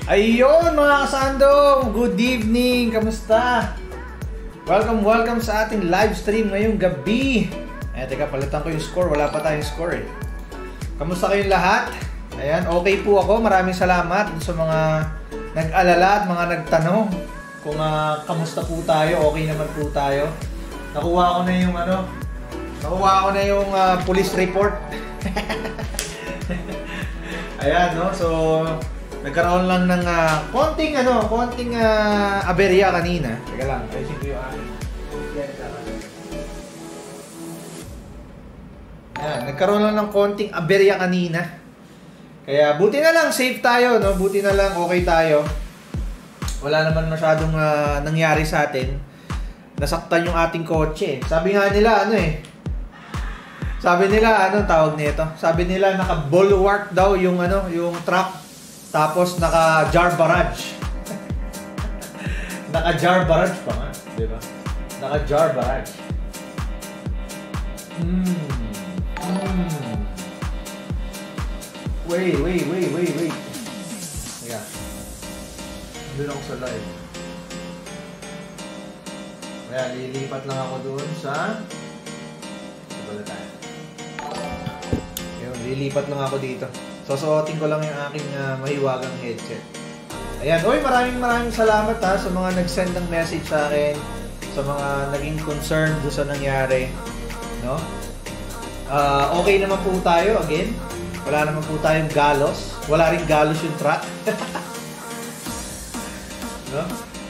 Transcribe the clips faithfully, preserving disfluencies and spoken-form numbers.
Ayun mga kasandong, good evening, kamusta? Welcome, welcome sa ating live stream ngayong gabi. Eh, teka, palitan ko yung score, wala pa tayong score eh. Kamusta kayong lahat? Ayan, okay po ako, maraming salamat sa mga nag-alala at mga nagtanong kung uh, kamusta po tayo, okay naman po tayo. Nakuha ko na yung ano, nakuha ko na yung uh, police report. Ayan, no, so nagkaroon lang ng uh, konting ano, konting uh, aberya kanina. Teka lang, ayusin ko yung akin. Ayan, nagkaroon lang ng konting aberya kanina. Kaya buti na lang, safe tayo, no? Buti na lang, okay tayo. Wala naman masyadong uh, nangyari sa atin. Nasaktan yung ating kotse. Sabi nga nila, ano eh. Sabi nila, ano tawag nito? Sabi nila, naka-bulwark daw yung ano, yung truck. Tapos naka-jar barrage. Naka-jar barrage pa nga, di ba? Naka-jar barrage. Hmm. Hmm. Wait, wait, wait, wait, wait. Yeah. Doon ako sa live. Kaya lilipat lang ako doon sa... Sabala tayo. Yun, lilipat lang ako dito. Susuotin ko lang yung aking uh, mahiwagang headset. Ayan. Uy, maraming maraming salamat ha sa mga nag-send ng message sa akin. Sa mga naging concerned doon sa nangyari. No? Uh, okay naman po tayo again. Wala naman po tayong galos. Wala rin galos yung truck. No?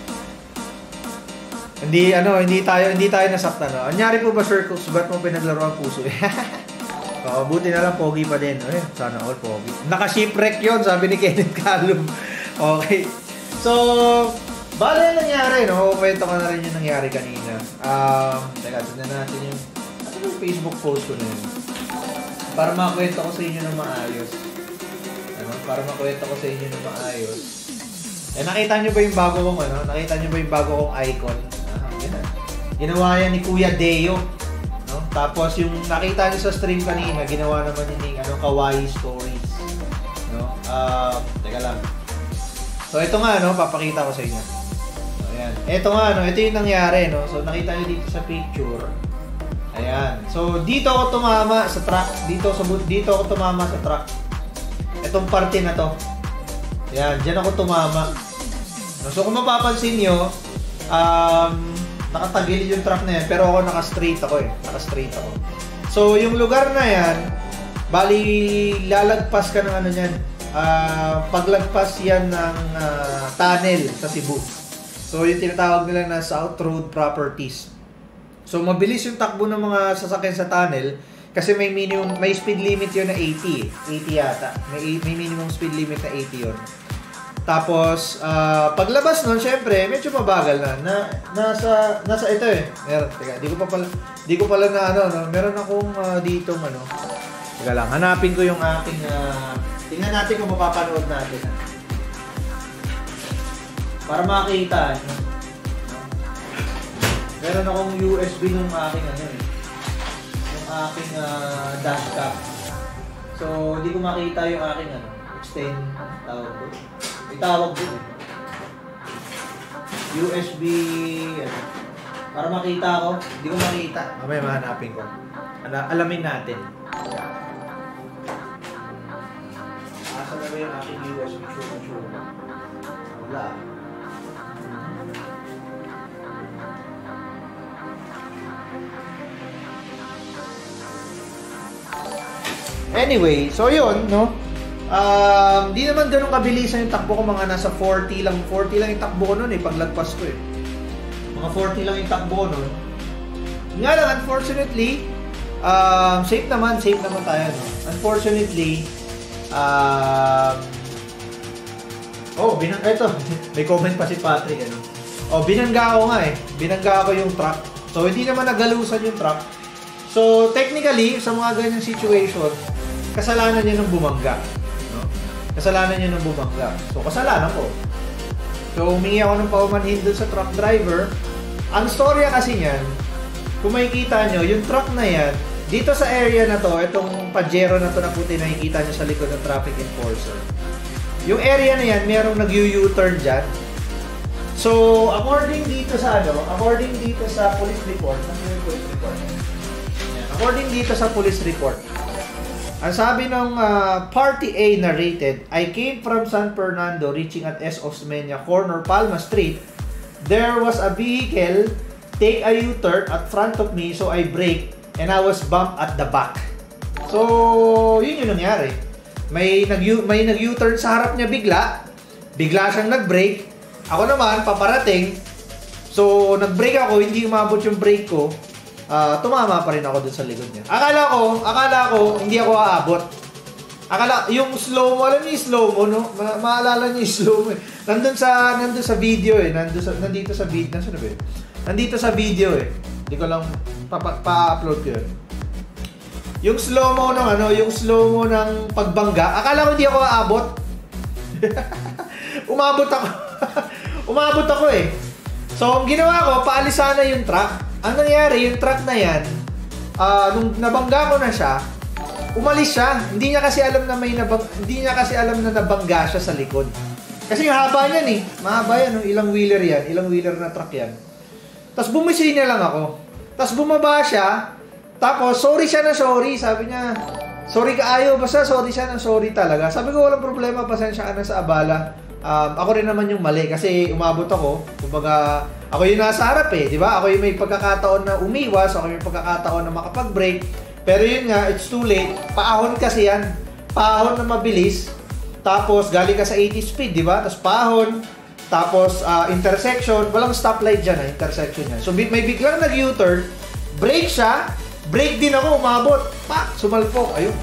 Hindi ano, hindi tayo hindi tayo nasaktan, no. Anyari po ba, Circles? Ba't mo pinaglaro ang puso? Oo, buti na lang pogi pa din. Eh, sana all pogi. Naka-shipwreck 'yon, sabi ni Kenneth Calum. Okay. So, bale yung nangyari, no? Kwento ko na rin yung nangyari kanina. Um, teka, tignan natin yung ano yung Facebook post ko na yun. Para makwento ko sa inyo ng maayos. Ano? Para makwento ko sa inyo ng maayos. Eh, nakita nyo ba yung bago kong ano? Nakita nyo ba yung bago kong icon? Ah, yan. Ginawa yan ni Kuya Deo. No? Tapos yung nakita nyo sa stream kanina, ginawa naman yun yung ano, Kawaii Stories. No? Uh, teka lang. So, ito nga, no? Papakita ko sa inyo. So, ayan. Ito nga, no? Ito yung nangyari, no? So, nakita nyo dito sa picture. Ayan. So, dito ako tumama sa truck. Dito, sa, dito ako tumama sa truck. Itong parte na to. Ayan, dyan ako tumama. So kung mapapansin nyo, um, nakatagilid yung truck na yan, pero ako naka-straight ako eh. Naka-straight ako. So yung lugar na yan, bali lalagpas ka ng ano yan. Uh, paglagpas yan ng uh, tunnel sa Cebu. So yung tinatawag nila na South Road Properties. So mabilis yung takbo ng mga sasakyan sa tunnel. Kasi may minimum, may speed limit yun na eighty. eighty yata. May, may minimum speed limit na eighty yun. Tapos, uh, paglabas nun, syempre, medyo mabagal na. na nasa, nasa ito eh. Meron, teka, di ko pa pala, di ko pala na ano, no? Meron akong uh, dito, ano. Teka lang, hanapin ko yung aking, uh, tingnan natin kung mapapanood natin. Ha? Para makita, no? Meron akong U S B ng aking, ano eh. Aking uh, dashcam. So, hindi ko makita yung aking ano, extend tawag ko. May tawag din. U S B ano. Para makita ko, hindi ko makita. Mamaya mahanapin ko. Ala alamin natin. Asa na ba yung aking U S B? Sure, wala. Anyway, so yun, no? Um, di naman ganun kabilisan yung takbo ko, mga nasa forty lang, forty lang yung takbo ko noon eh, paglagpas ko eh. Mga forty lang yung takbo ko noon. Nga lang, unfortunately, um, safe naman, safe naman tayo, no? Unfortunately, um, oh, binang, eto, may comment pa si Patrick, ano? Oh, binangga ako nga eh, binangga ako yung truck. So, hindi naman nagalusan yung truck. So, technically, sa mga ganyang situation, kasalanan niya nung bumangga. No? Kasalanan niya nung bumangga. So, kasalanan ko. So, humingi ako ng paumanhin dun sa truck driver. Ang storya kasi niyan, kung makikita nyo, yung truck na yan, dito sa area na to, itong Pajero na to na puti, nakikita nyo sa likod ng traffic enforcer. yung area na yan, merong nag-U-turn dyan. So, according dito sa ano, according dito sa police report, ano yung police report? According dito sa police report, ang sabi ng uh, Party A narrated, I came from San Fernando reaching at S. Osmeña corner, Palma Street. There was a vehicle take a U-turn at front of me, so I brake and I was bumped at the back. So, yun yung nangyari. May nag may nag-U-turn sa harap niya bigla. Bigla siyang nag-brake. Ako naman paparating. So, nag-brake ako, hindi umabot yung brake ko. Uh, tumama pa rin ako dun sa likod niya. Akala ko, akala ko, hindi ako aabot. Akala, yung slow mo, alam niyo yung slow mo, no? Ma maalala niyo yung slow mo eh. Nandun sa, nandun sa video eh. Nandun sa, nandito sa video, nandun sa video. Nandito sa video eh. Hindi ko lang pa-upload ko yun. Yung slow mo ng ano, yung slow mo ng pagbangga, akala ko hindi ako aabot. Umabot ako. Umabot ako eh. So, ang ginawa ko, paalis sana yung truck. Ang nangyari, yung truck na yan, uh, nung nabangga ko na siya, umalis siya. Hindi niya kasi alam na may nabang, hindi niya kasi alam na nabangga siya sa likod. Kasi yung haba niyan eh. Mahaba yan, ilang wheeler yan, ilang wheeler na truck yan. Tapos bumisi niya lang ako. Tapos bumaba siya, tapos sorry siya na sorry, sabi niya, sorry ka ayaw, basta sorry siya na sorry talaga. Sabi ko, walang problema, pasensya ka na sa abala. Um, ako rin naman yung mali kasi umabot ako. Kumbaga, ako yung nasa harap eh, di ba? Ako yung may pagkakataon na umiwas, ako yung pagkakataon na makapag-brake. Pero yun nga, it's too late. Paahon kasi yan. Paahon na mabilis. Tapos galing ka sa eighty speed, di ba? Tapos paahon. Tapos uh, intersection. Walang stoplight dyan, ah, intersection yan. So may biglang nag-U-turn. Brake siya. Brake din ako, umabot. Pak! Sumalpok. Ayun.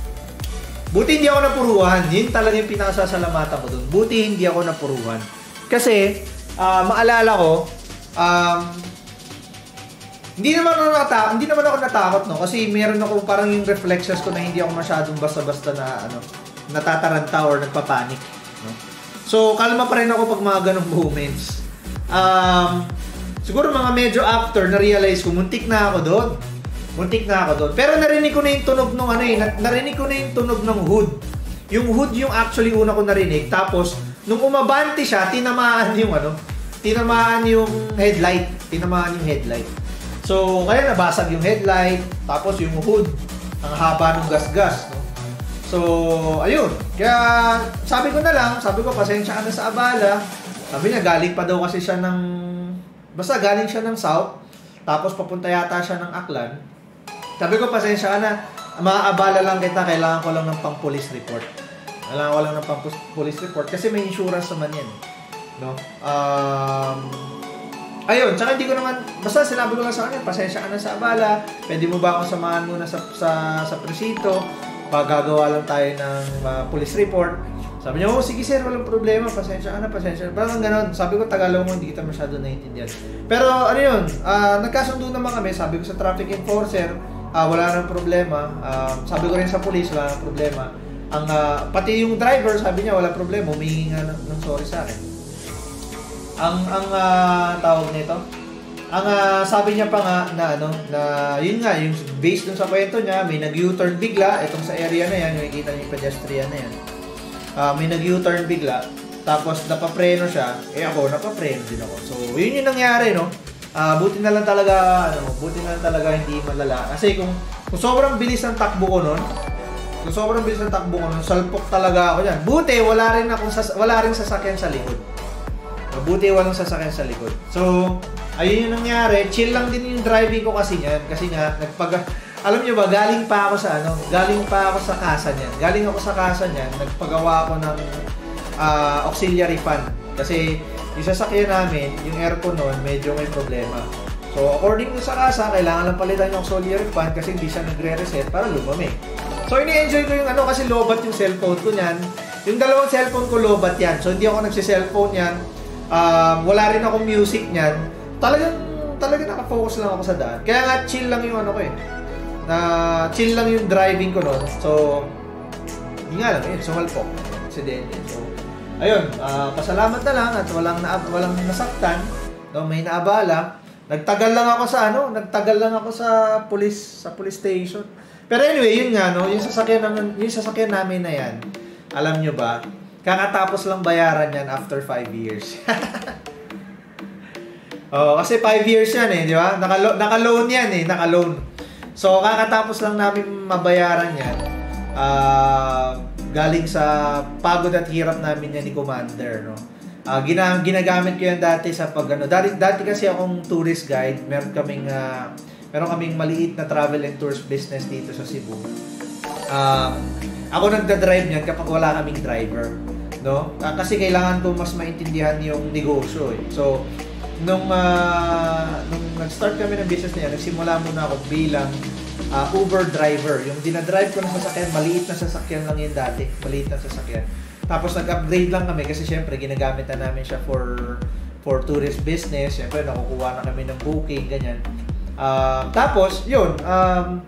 Buti hindi ako napuruhan. Yun talaga yung pinakasasalamatan ko dun. Buti hindi ako napuruhan. Kasi, uh, maalala ko, um, hindi naman ako natakot, hindi naman ako natakot, no? Kasi meron ako parang yung reflexes ko na hindi ako masyadong basta-basta na, ano, natataranta or nagpapanik, no? So, kalma pa rin ako pag mga ganong moments. Um, siguro mga medyo after, na-realize ko, muntik na ako doon. Muntik na ako doon. Pero narinig ko na yung tunog ng ano eh. Narinig ko na yung tunog ng hood. Yung hood yung actually una ko narinig. Tapos, nung umabante siya, tinamaan yung ano, tinamaan yung headlight. Tinamaan yung headlight. So, kaya nabasag yung headlight. Tapos yung hood, ang haba ng gas-gas. No? So, ayun. Kaya, sabi ko na lang, sabi ko, pasensya ka na sa abala. Sabi niya, galing pa daw kasi siya ng, basta galing siya ng south. Tapos, papunta yata siya ng Aklan. Sabi ko, pasensya ka na, maaabala lang kita, kailangan ko lang ng pang-police report. Kailangan ko lang ng pang-police report kasi may insurance naman yan. No? Um, ayun, tsaka hindi ko naman, basta sinabi ko lang sa kanya, pasensya ka na sa abala, pwede mo ba akong samahan muna sa, sa, sa presito, pagagawa lang tayo ng uh, police report. Sabi niya, oh sige sir, walang problema, pasensya ka na, pasensya. Parang gano'n, sabi ko, Tagalog mo, hindi kita masyado naiintindihan. Pero ano yun, uh, nagkasundo naman kami, sabi ko sa traffic enforcer, Uh, wala nang problema. Uh, sabi ko rin sa police, wala nang problema. Ang, uh, pati yung driver, sabi niya, wala problema. Humingi nga ng, ng sorry sa akin. Ang, ang uh, tawag nito, ang uh, sabi niya pa nga na, ano, na yun nga, yung based dun sa kwento niya, may nag-U-turn bigla. Itong sa area na yan, nakikita niyo yung pedestrian na yan. Uh, may nag-U-turn bigla. Tapos napapreno siya. Eh ako, napapreno din ako. So, yun yung nangyari, no? Uh, buti na lang talaga, ano, buti na lang talaga hindi malala. Kasi kung, kung sobrang bilis ng takbo ko nun, kung sobrang bilis ng takbo ko nun, salpok talaga ako dyan. Buti, wala rin akong sas wala rin sasakyan sa likod. Buti, walang sasakyan sa likod. So, ayun yung nangyari. Chill lang din yung driving ko kasi niyan. Kasi nga, nagpag... Alam nyo ba, galing pa ako sa ano, galing pa ako sa kasa niyan. Galing ako sa kasa niyan, nagpagawa ako ng uh, auxiliary fan. Kasi, yung sasakyan namin, yung aircon nun, medyo may problema. So, according to sa kasa, kailangan lang palitan yung auxiliary fan kasi hindi siya nagre-reset para lumamig. So, ini-enjoy ko yung ano kasi lobat yung cellphone ko niyan. Yung dalawang cellphone ko lobat yan. So, hindi ako nagsi-cellphone yan. Um, wala rin akong music niyan. Talagang, talagang nakafocus lang ako sa daan. Kaya nga, chill lang yung ano ko eh. Na, chill lang yung driving ko nun. So, hindi nga lang eh. Sumalpok. Aksidente. So, ayun, uh, pasalamat na lang at walang na, walang nasaktan, no, may naabala. Nagtagal lang ako sa ano, nagtagal lang ako sa police sa police station. Pero anyway, yun nga no, yung sasakyan namin, yung sasakyan namin na yan. Alam nyo ba? kakatapos lang bayaran yan after five years. Oh, kasi five years yan eh, di ba? Naka, naka-loan yan eh, naka-loan. So, kakatapos lang namin mabayaran yan. Uh, galing sa pagod at hirap namin yan ni Commander, no? Uh, gina, ginagamit ko yan dati sa pag ano. Dati, dati kasi akong tourist guide. Meron kaming uh, meron kaming maliit na travel and tours business dito sa Cebu. Um, ako nagda-drive niyan kapag wala kaming driver, no? Uh, kasi kailangan ko mas maintindihan yung negosyo eh. So, nung uh, nung nag-start kami ng business niya, nagsimula muna ako bilang uh, Uber driver. Yung dinadrive ko ng sasakyan, maliit na sasakyan lang yun dati. Maliit na sasakyan. Tapos nag-upgrade lang kami kasi syempre ginagamit na namin siya for for tourist business. Syempre nakukuha na kami ng booking, ganyan. Uh, tapos, yun, um,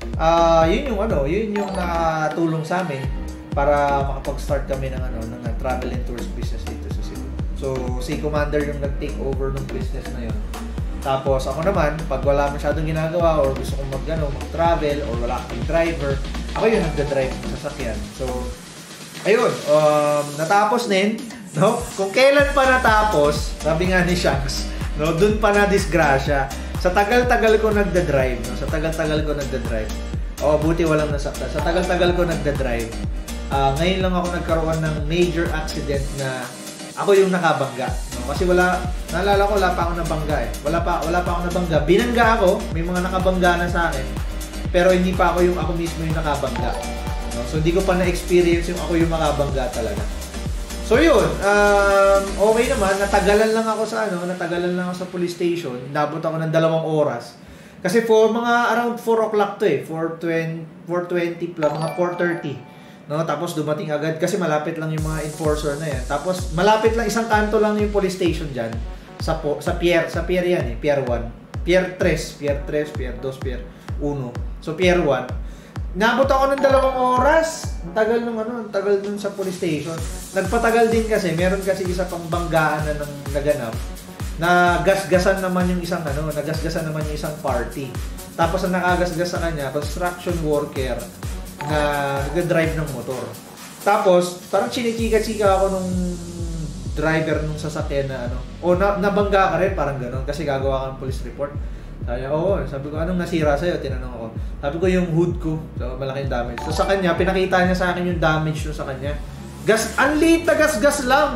uh, yun yung ano, yun yung nakatulong sa amin para makapag-start kami ng ano, ng travel and tours business dito sa Cebu. So, si Commander yung nag-take over ng business na yun. Tapos ako naman, pag wala masyadong ginagawa or gusto kong mag, ano, mag-travel or wala akong driver, ako yung nagda-drive ng sasakyan. So, ayun, um, natapos din, no? Kung kailan pa natapos, sabi nga ni Shanks, no, dun pa na disgrasya. Sa tagal-tagal ko nagda-drive, no? Sa tagal-tagal ko nagda-drive. Oh, buti walang nasaktan. Sa tagal-tagal ko nagda-drive. Uh, ngayon lang ako nagkaroon ng major accident na ako yung nakabangga, no? Kasi wala, naalala ko, wala pa ako nabangga eh. Wala pa, wala pa ako nabangga. Binangga ako, may mga nakabangga na sa akin. Pero hindi pa ako yung ako mismo yung nakabangga. No? So, hindi ko pa na-experience yung ako yung makabangga talaga. So, yun. Um, okay naman. Natagalan lang ako sa ano, natagalan lang ako sa police station. Inabot ako ng dalawang oras. Kasi for mga around four o'clock to eh. four twenty plus, mga four thirty. No? Tapos dumating agad kasi malapit lang yung mga enforcer na yan. Tapos malapit lang, isang kanto lang yung police station dyan. Sa, po, sa Pier, sa Pier yan eh. Pier one. Pier three. Pier three, Pier two, Pier one. So, Pier one. Nabot ako ng dalawang oras. Ang tagal nung ano, ang tagal nung sa police station. Nagpatagal din kasi, meron kasi isa pang banggaan na nang naganap. Nagasgasan naman yung isang ano, nagasgasan naman yung isang party. Tapos ang nakagasgas sa kanya, construction worker na nag-drive ng motor. Tapos, parang chinichika-chika ako nung driver nung sasakyan na ano. O na, nabangga ka rin, parang gano'n, kasi gagawa kang police report. Sabi, oo, sabi ko, anong nasira sa'yo? Tinanong ako. Sabi ko, yung hood ko. So, malaking damage. So, sa kanya, pinakita niya sa akin yung damage no sa kanya. Gas, ang liit na gas-gas lang.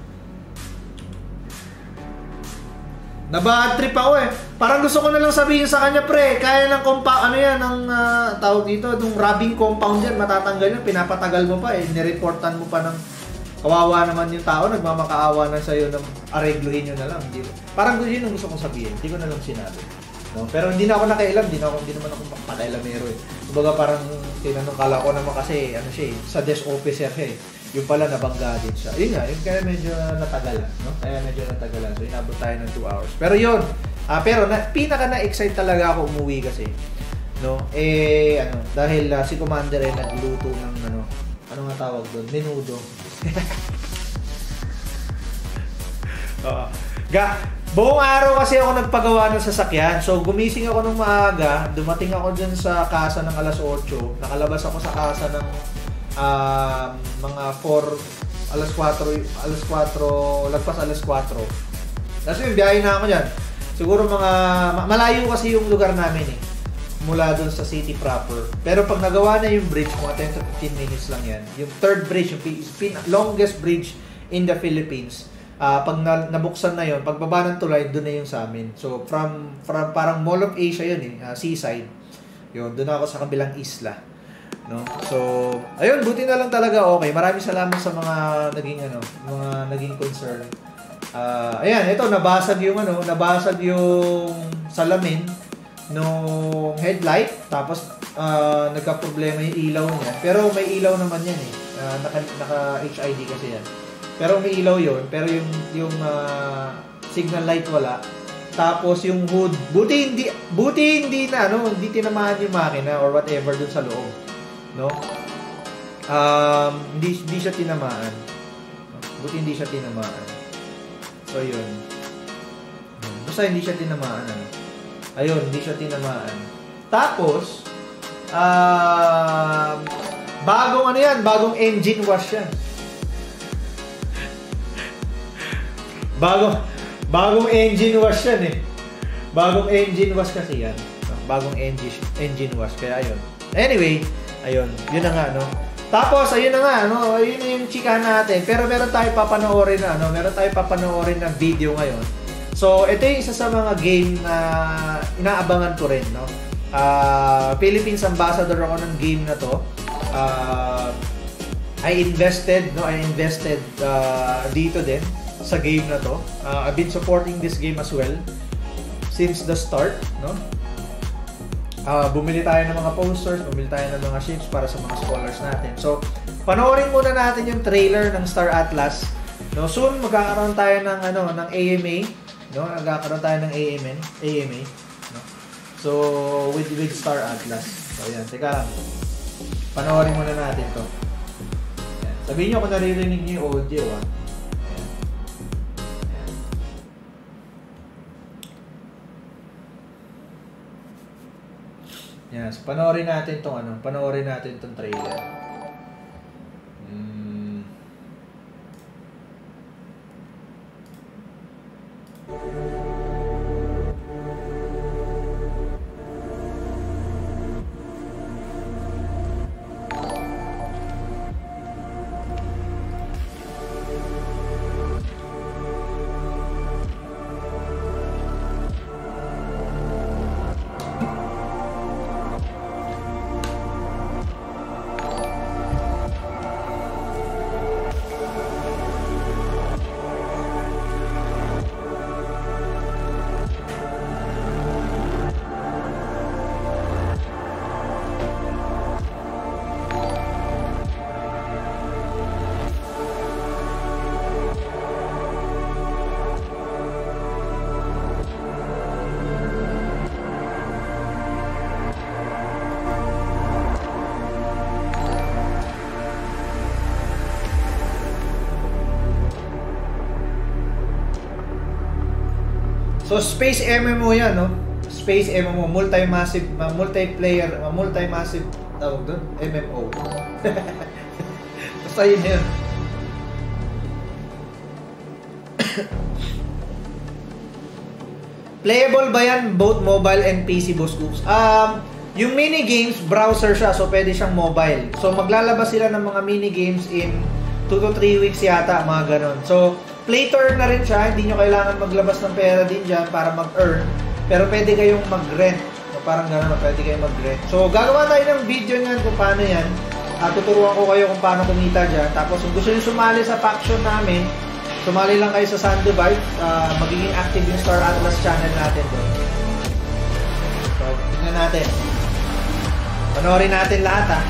Nabad trip ako eh. Parang gusto ko na lang sabihin sa kanya, pre, kaya ng compound, ano yan, ng uh, tawag dito, nung rubbing compound yan, matatanggal yan, pinapatagal mo pa eh, nireportan mo pa ng kawawa naman yung tao, nagmamakaawa na sa'yo ng aregluhin nyo na lang. Hindi, parang yun ang gusto kong sabihin, hindi ko na lang sinabi. No? Pero hindi na ako nakailam, hindi na ako, hindi naman ako pakailamero eh. Kumbaga parang tinanong, kala ko naman kasi, ano siya eh, sa desk officer siya eh. Yung pala nabangga din siya. Yun nga, yun kaya medyo natagalan, no? Kaya medyo natagalan. So inabot tayo ng two hours. Pero yun, ah, pero na, pinaka na-excite talaga ako umuwi kasi, no? Eh, ano, dahil uh, si Commander ay nagluto ng, ano, ano nga tawag doon? Menudo. uh, ga, buong araw kasi ako nagpagawa ng sasakyan. So, gumising ako ng maaga. Dumating ako dyan sa kasa ng alas otso. Nakalabas ako sa kasa ng uh, mga four, alas kwatro, alas kwatro, lagpas alas kwatro. Kasi yung biyahe na ako dyan. Siguro mga, malayo kasi yung lugar namin eh. Mula doon sa city proper. Pero pag nagawa na yung bridge, mga ten to fifteen minutes lang yan. Yung third bridge, yung longest bridge in the Philippines. Uh, pag na, nabuksan na yun, pagbaba ng tulay, doon na yung sa amin. So, from, from parang Mall of Asia yun eh, uh, seaside. Yun, doon ako sa kabilang isla. No? So, ayun, buti na lang talaga okay. Maraming salamat sa mga naging, ano, mga naging concern. Uh, ayan, ito, nabasag yung, ano, nabasag yung salamin nung headlight. Tapos, uh, nagka-problema yung ilaw niya. Pero may ilaw naman yan eh. Uh, naka, naka-H I D kasi yan. Pero may ilaw yun, pero yung yung uh, signal light wala. Tapos yung hood, buti hindi buti hindi na ano, hindi tinamaan yung makina or whatever dun sa loob, no? Um, hindi hindi siya tinamaan. Buti hindi siya tinamaan. So yun. Basta hindi siya tinamaan ano. Ayun, hindi siya tinamaan. Tapos um, bagong ano yan, bagong engine wash yan. Bagong, bagong engine wash yan eh. Bagong engine wash kasi yan. Bagong engine, engine wash. Kaya ayun. Anyway, ayun. Yun na nga, no? Tapos, ayun na nga, no? Ayun na yung chika natin. Pero meron tayo papanoorin na, ano? Meron tayo papanoorin na video ngayon. So, ito yung isa sa mga game na inaabangan ko rin, no? Uh, Philippines Ambassador ako ng game na to. Uh, I invested, no? I invested uh, dito din sa game na to. Uh, I've been supporting this game as well since the start, no? Uh, bumili tayo ng mga posters, bumili tayo ng mga ships para sa mga scholars natin. So, panoorin muna natin yung trailer ng Star Atlas. No, soon magkakaroon tayo ng ano, ng A M A, no? Magkakaroon tayo ng A M N, A M A, no? So, with with Star Atlas. So, ayan, teka lang. Panoorin muna natin 'to. Ayan. Sabihin niyo kung naririnig niyo yung audio, ah. Yes, panoorin natin tong ano, panoorin natin tong trailer. Hmm. So Space M M O yan, no? Space M M O, multi-massive, uh, multiplayer, uh, multi-massive tawag doon, M M O. Basta yun yun. Playable ba yan both mobile and P C, Boss Goops? Um, yung mini games, browser siya, so pwede siyang mobile. So maglalabas sila ng mga mini games in two to three weeks yata, mga ganon. So play to earn na rin siya, hindi nyo kailangan maglabas ng pera din dyan para mag-earn. Pero pwede kayong mag-rent. So, parang gano'n, pwede kayong mag-rent. So, gagawa tayo ng video niyan kung paano yan. At tuturuan ko kayo kung paano kumita dyan. Tapos, kung gusto nyo sumali sa faction namin, sumali lang kayo sa Sandovibe. Uh, magiging active yung Star Atlas channel natin doon. So, tignan natin. Panoorin natin lahat, ha.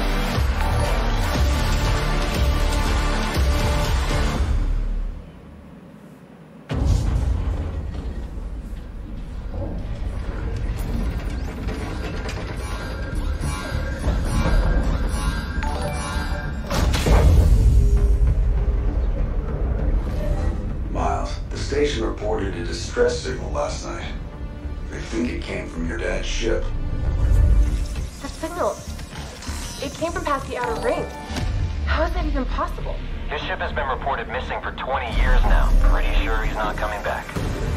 Reported a distress signal last night. They think it came from your dad's ship. The signal, it came from past the outer ring. How is that even possible? His ship has been reported missing for twenty years now. Pretty sure he's not coming back.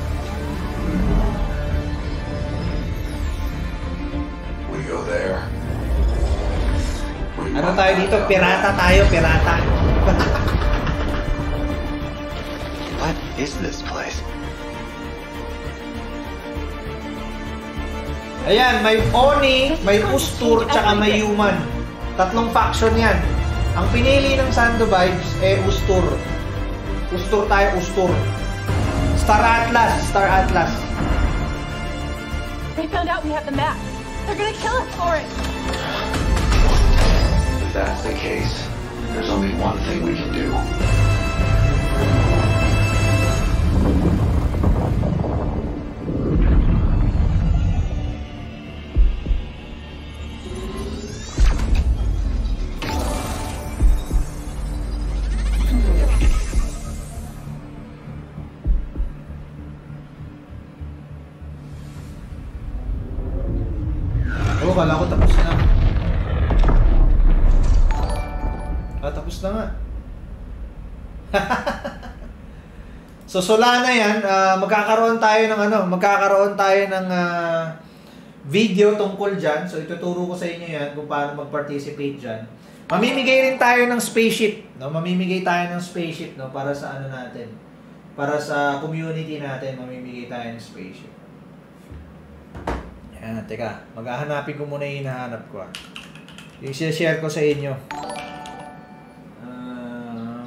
We go there. We ano tayo dito? Pirata tayo, pirata. What is this place? Ayan, may Oni, may Ustur, tsaka may Human. Tatlong faction yan. Ang pinili ng Sandovibes, eh, Ustur. Ustur tayo, Ustur. Star Atlas, Star Atlas. They found out we have the map. They're gonna kill us for it. If that's the case, there's only one thing we can do. Oh, kala ko tapos na. Ah, tapos na nga. So Solana yan, uh, magkakaroon tayo ng ano, magkakaroon tayo ng uh, video tungkol dyan. So ituturo ko sa inyo yan kung paano mag-participate dyan. Mamimigay rin tayo ng spaceship, no? Mamimigay tayo ng spaceship, no, para sa ano natin. Para sa community natin, mamimigay tayo ng spaceship. Yan, teka, maghahanapin ko muna yung hinahanap ko. Ah. Yung share ko sa inyo. Uh,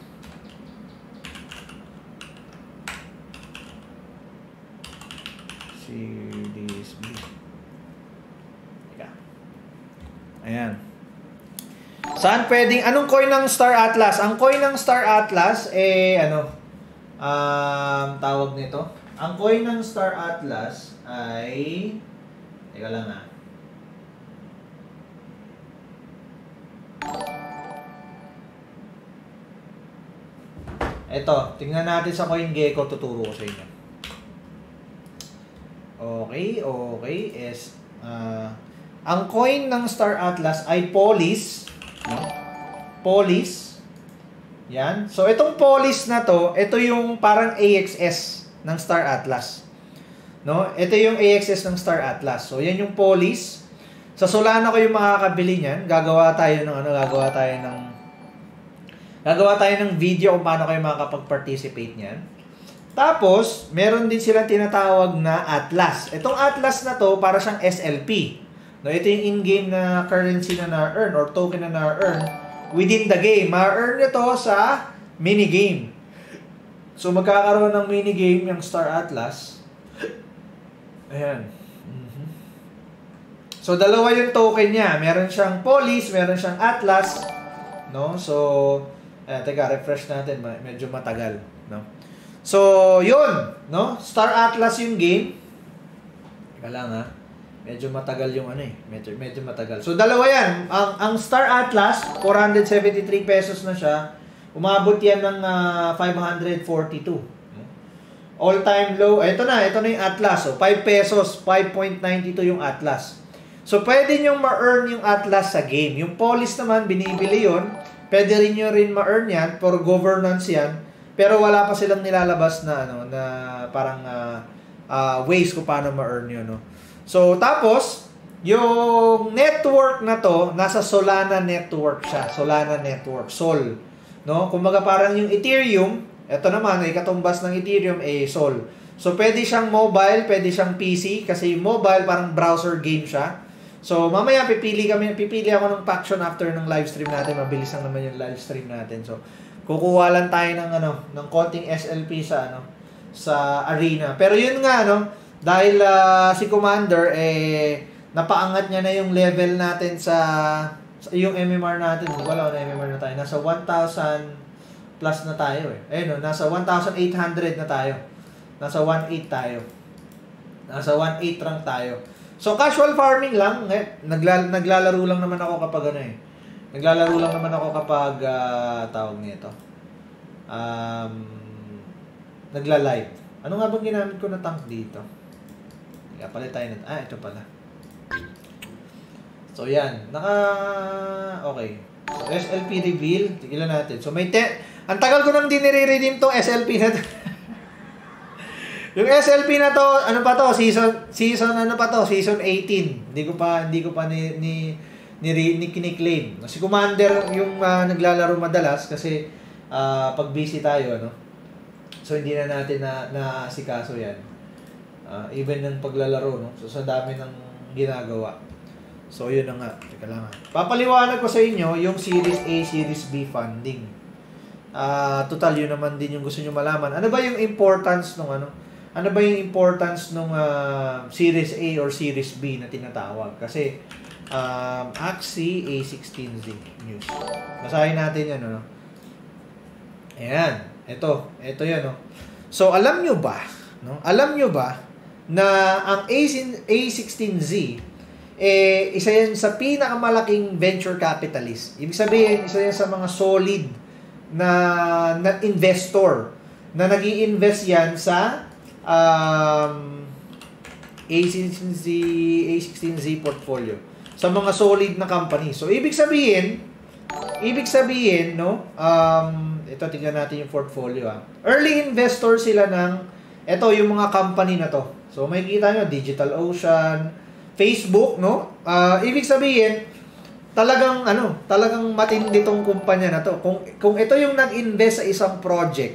Series B. Teka. Ayan. Saan pwedeng, anong coin ng Star Atlas? Ang coin ng Star Atlas, eh, ano, um, tawag nito. Ang coin ng Star Atlas ay, teka lang ha. Ito, tingnan natin sa CoinGecko, tuturo ko sa inyo. Okay, okay, is, uh, ang coin ng Star Atlas ay Polis. No? Polis. Yan. So, itong Polis na to, ito yung parang A X S ng Star Atlas. No? Ito yung A X S ng Star Atlas. So, yan yung Polis. Sa Solana ko yung makakabili niyan. Gagawa tayo ng ano, gagawa tayo ng gagawa tayo ng video kung paano kayo makakapag-participate niyan. Tapos, meron din silang tinatawag na Atlas. Itong Atlas na to, para siyang S L P. No, ito yung in-game na currency na na-earn or token na na-earn within the game. Ma-earn ito sa minigame. So, magkakaroon ng minigame yung Star Atlas. Ayan. Mm-hmm. So, dalawa yung token niya. Meron siyang Polis, meron siyang Atlas. No? So, ayan, teka, refresh natin. Medyo matagal. No? So, yun. No? Star Atlas yung game. Teka lang ha. Medyo matagal yung ano eh. Medyo, medyo matagal. So, dalawa yan. Ang, ang Star Atlas, four hundred seventy-three pesos na siya. Umabot yan ng uh, five hundred forty-two. All-time low. Ito na. Ito na yung Atlas. So, five pesos. five point nine two yung Atlas. So, pwede nyo ma-earn yung Atlas sa game. Yung Polis naman, binibili yun. Pwede rin nyo rin ma-earn yan. For governance yan. Pero wala pa silang nilalabas na, ano, na parang uh, uh, ways kung paano ma-earn yun. No? So, tapos, yung network na to, nasa Solana network siya. Solana network. Sol. No? Kumbaga parang yung Ethereum, ito naman, ay katumbas ng Ethereum, eh, Sol. So, pwede siyang mobile, pwede siyang P C, kasi mobile, parang browser game siya. So, mamaya pipili kami, pipili ako ng faction after ng live stream natin. Mabilis lang naman yung live stream natin. So, kukuha lang tayo ng, ano, ng konting S L P sa, ano, sa arena. Pero yun nga, no, dahil uh, si Commander, eh, napaangat niya na yung level natin sa, sa yung M M R natin. Wala na M M R na tayo. Nasa one thousand plus na tayo eh. Ayun, no, nasa one thousand eight hundred na tayo. Nasa one eight tayo. Nasa one eight rank tayo. So, casual farming lang. Eh, nagla naglalaro lang naman ako kapag ano eh. Naglalaro lang naman ako kapag, uh, tawag nito. Um, nagla-live. Ano nga bang ginamit ko na tank dito? Kaya palit tayo na. Ah, ito pala. So, yan. Naka... Okay. So, S L P reveal. Tigilan natin. So, may te... Ang tagal ko nang di nire-redeem tong S L P na to. Yung S L P na to, ano pa to? Season, season ano pa to? Season eighteen. Hindi ko pa, hindi ko pa ni, ni, ni, ni kiniklaim. Si Commander yung uh, naglalaro madalas kasi uh, pag busy tayo, ano? So, hindi na natin na, na-asikaso yan. Uh, even ng paglalaro, no? So, sa dami ng ginagawa. So, yun na nga. Teka lang ha. Papaliwanag ko sa inyo yung Series A, Series B funding. Uh, total, yun naman din yung gusto nyo malaman. Ano ba yung importance nung ano? Ano ba yung importance nung uh, Series A or Series B na tinatawag? Kasi, um, Axie A sixteen Z News. Basahin natin yan, ano? Ayan. Ito. Ito yan, no? So, alam nyo ba, no? Alam nyo ba na ang A sixteen Z, eh, isa yan sa pinakamalaking venture capitalist. Ibig sabihin, isa yan sa mga solid na, na investor na nag-i-invest yan sa um, A sixteen Z portfolio. Sa mga solid na company. So, ibig sabihin, ibig sabihin, no, um, ito ito, tingnan natin yung portfolio. Ha. Early investor sila ng, ito, yung mga company na to. So, makikita nyo, DigitalOcean, Facebook, no? Uh, ibig sabihin, talagang, ano, talagang matindi tong kumpanya na to. Kung, kung ito yung nag-invest sa isang project,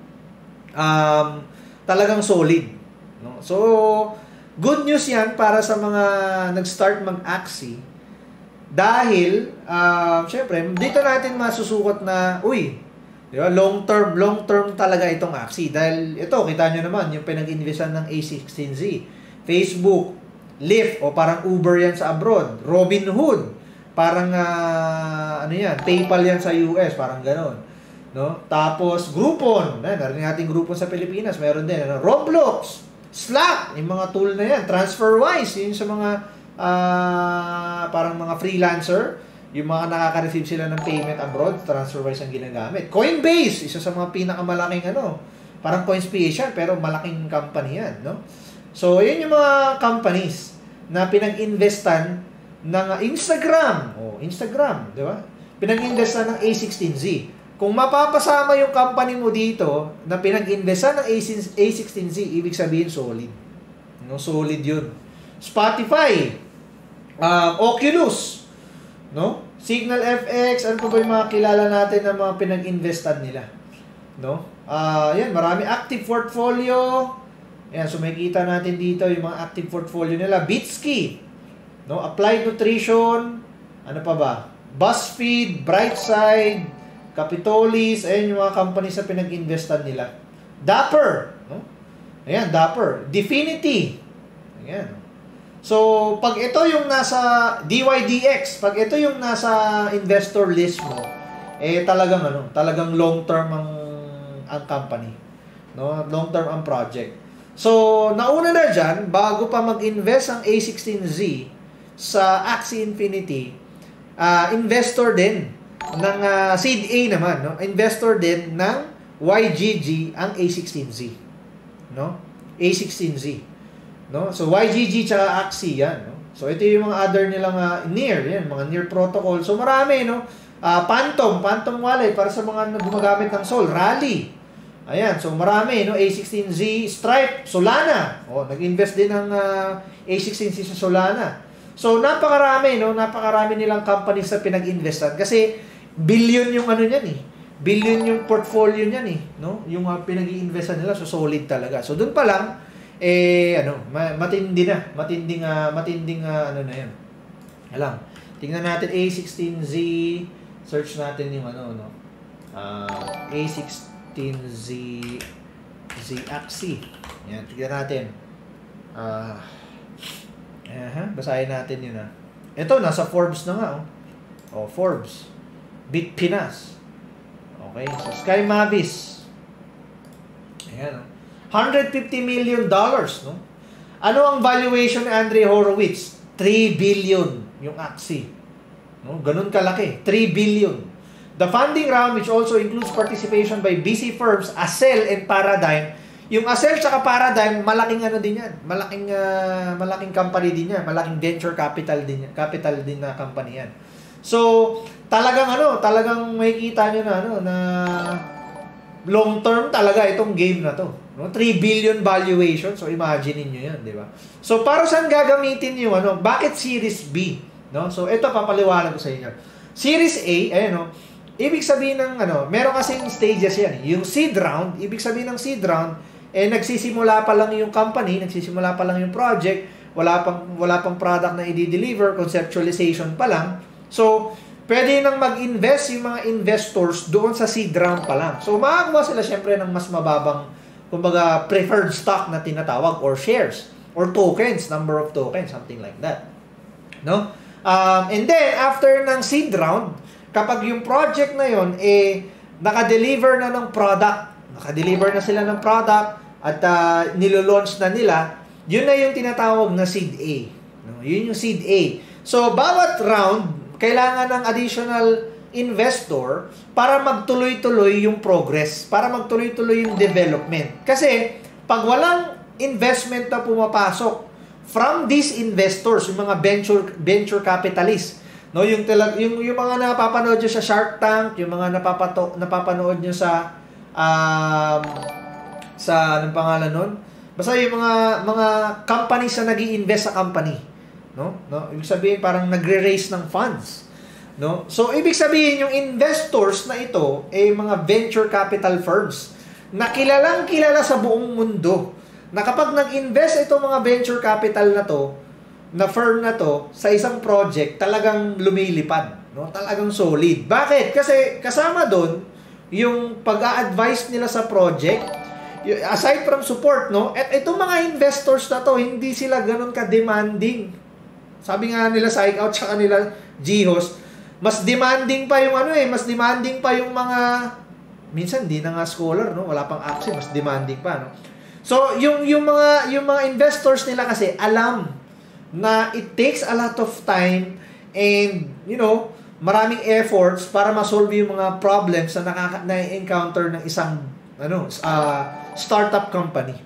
um, talagang solid. No? So, good news yan para sa mga nag-start mag-Axie. Dahil, uh, syempre, dito natin masusukot na, uy, di ba, long term, long term talaga itong Axie. Dahil ito, kita nyo naman, yung pinag-investan ng A sixteen Z, Facebook, Lyft, o parang Uber yan sa abroad, Robinhood, parang, uh, ano yan, PayPal yan sa U S, parang ganon. No? Tapos, Groupon, eh, narinig natin Groupon sa Pilipinas, meron din, ano? Roblox, Slack, yung mga tool na yan, TransferWise, yun sa mga, uh, parang mga freelancer, yung mga nakaka-receive sila ng payment abroad, TransferWise ang ginagamit. Coinbase, isa sa mga pinakamalaking, ano, parang Coinspiration, pero malaking company yan, no? So, yun yung mga companies na pinag-investan ng Instagram, oh, Instagram, di ba? Pinag-investan ng A sixteen Z. Kung mapapasama yung company mo dito na pinag-investan ng A sixteen Z, ibig sabihin solid. No, solid yun. Spotify, um, Oculus, no? Signal F X, ano pa ba yung mga kilala natin na mga pinag-investan nila? No? Uh, yan, marami active portfolio. Yan, so makikita natin dito yung mga active portfolio nila. Bitski, no? Applied Nutrition, ano pa ba? BuzzFeed, Brightside, Capitolis, ayan yung mga companies na pinag-investan nila. Dapper, no? Ayan, Dapper. Definity. Ayan. So, pag ito yung nasa D Y D X, pag ito yung nasa investor list mo, eh talagang ano, talagang long-term ang ang company, no? Long-term ang project. So, nauna na diyan bago pa mag-invest ang A sixteen Z sa Axie Infinity, uh, investor din ng uh, Seed A naman, no? Investor din ng Y G G ang A sixteen Z, no? A sixteen Z, no? So Y G G tsaka Axie yan, no? So ito yung mga other nilang uh, near, yan, mga near protocol. So marami, no? Uh, Phantom, Phantom Wallet para sa mga gumagamit ng Sol, Rally. Ayan, so marami, no? A sixteen Z, Stripe, Solana. Oh, nag-invest din ng uh, A sixteen Z sa Solana. So napakarami, no? Napakarami nilang companies na pinag-investan kasi billion yung ano niyan eh. Billion yung portfolio niyan eh, no? Yung uh, pinag-iinvestan nila, so solid talaga. So doon pa lang eh ano, matindi na, matinding uh, matinding uh, ano na 'yan. Alam. Tingnan natin A sixteen Z, search natin yung ano no. Uh, A sixteen Z Z Axie. Yan, tingnan natin. Ah. Uh, uh, basahin natin 'yun ah. Ito nasa Forbes na nga oh. Oh, Forbes. Bitpinas. Okay, so Sky Mavis. Ayan, no? one hundred fifty million dollars, no? Ano ang valuation ni Andre Horowitz? three billion yung Axie. No? Ganun kalaki, three billion. The funding round, which also includes participation by B C firms, Accel and Paradigm. Yung Accel tsaka Paradigm, malaking ano din yan. Malaking, uh, malaking company din yan. Malaking venture capital din yan. Capital din na company yan. So, talagang ano, talagang makikita nyo na ano, na long term talaga itong game na to. No? three billion valuation. So, imagine niyo yan, di ba? So, para saan gagamitin yung ano, bakit Series B? No? So, ito papaliwanag ko sa inyo. Series A, ayan no, ibig sabihin ng ano, meron kasing stages yan. Yung seed round, ibig sabihin ng seed round, eh nagsisimula pa lang yung company, nagsisimula pa lang yung project, wala pang wala pang product na i-deliver, conceptualization pa lang. So, pwede nang mag-invest yung mga investors doon sa seed round pa lang. So, makakuha sila syempre ng mas mababang, kumbaga, preferred stock na tinatawag or shares or tokens, number of tokens, something like that. No? Um, and then, after ng seed round, kapag yung project na yon eh, naka-deliver na ng product, naka-deliver na sila ng product at uh, nilo-launch na nila, yun na yung tinatawag na seed A. No? Yun yung seed A. So, bawat round, kailangan ng additional investor para magtuloy-tuloy yung progress, para magtuloy-tuloy yung development. Kasi, pag walang investment na pumapasok from these investors, yung mga venture venture capitalists No, yung talag yung yung mga napapanood niyo sa Shark Tank, yung mga napapato napapanood niyo sa um sa anong pangalan nun? Basta yung mga mga companies na nag-i-invest sa company, no? No, ibig sabihin parang nagre-raise ng funds, no? So ibig sabihin yung investors na ito ay eh, mga venture capital firms na kilalang kilala sa buong mundo. Na kapag nag-invest itong mga venture capital na to, na firm na to sa isang project, talagang lumilipad, no? Talagang solid. Bakit? Kasi kasama doon yung pag-a-advise nila sa project, aside from support, no? At itong mga investors na to, hindi sila ganun ka-demanding. Sabi nga nila sa Ike-Out sa kanila G-Host, mas demanding pa yung ano eh, mas demanding pa yung mga minsan di na nga scholar, no? Wala pang access, mas demanding pa, no? So, yung yung mga yung mga investors nila kasi alam na it takes a lot of time and, you know, maraming efforts para ma-solve yung mga problems na nakaka- na-encounter ng isang ano, uh, startup company.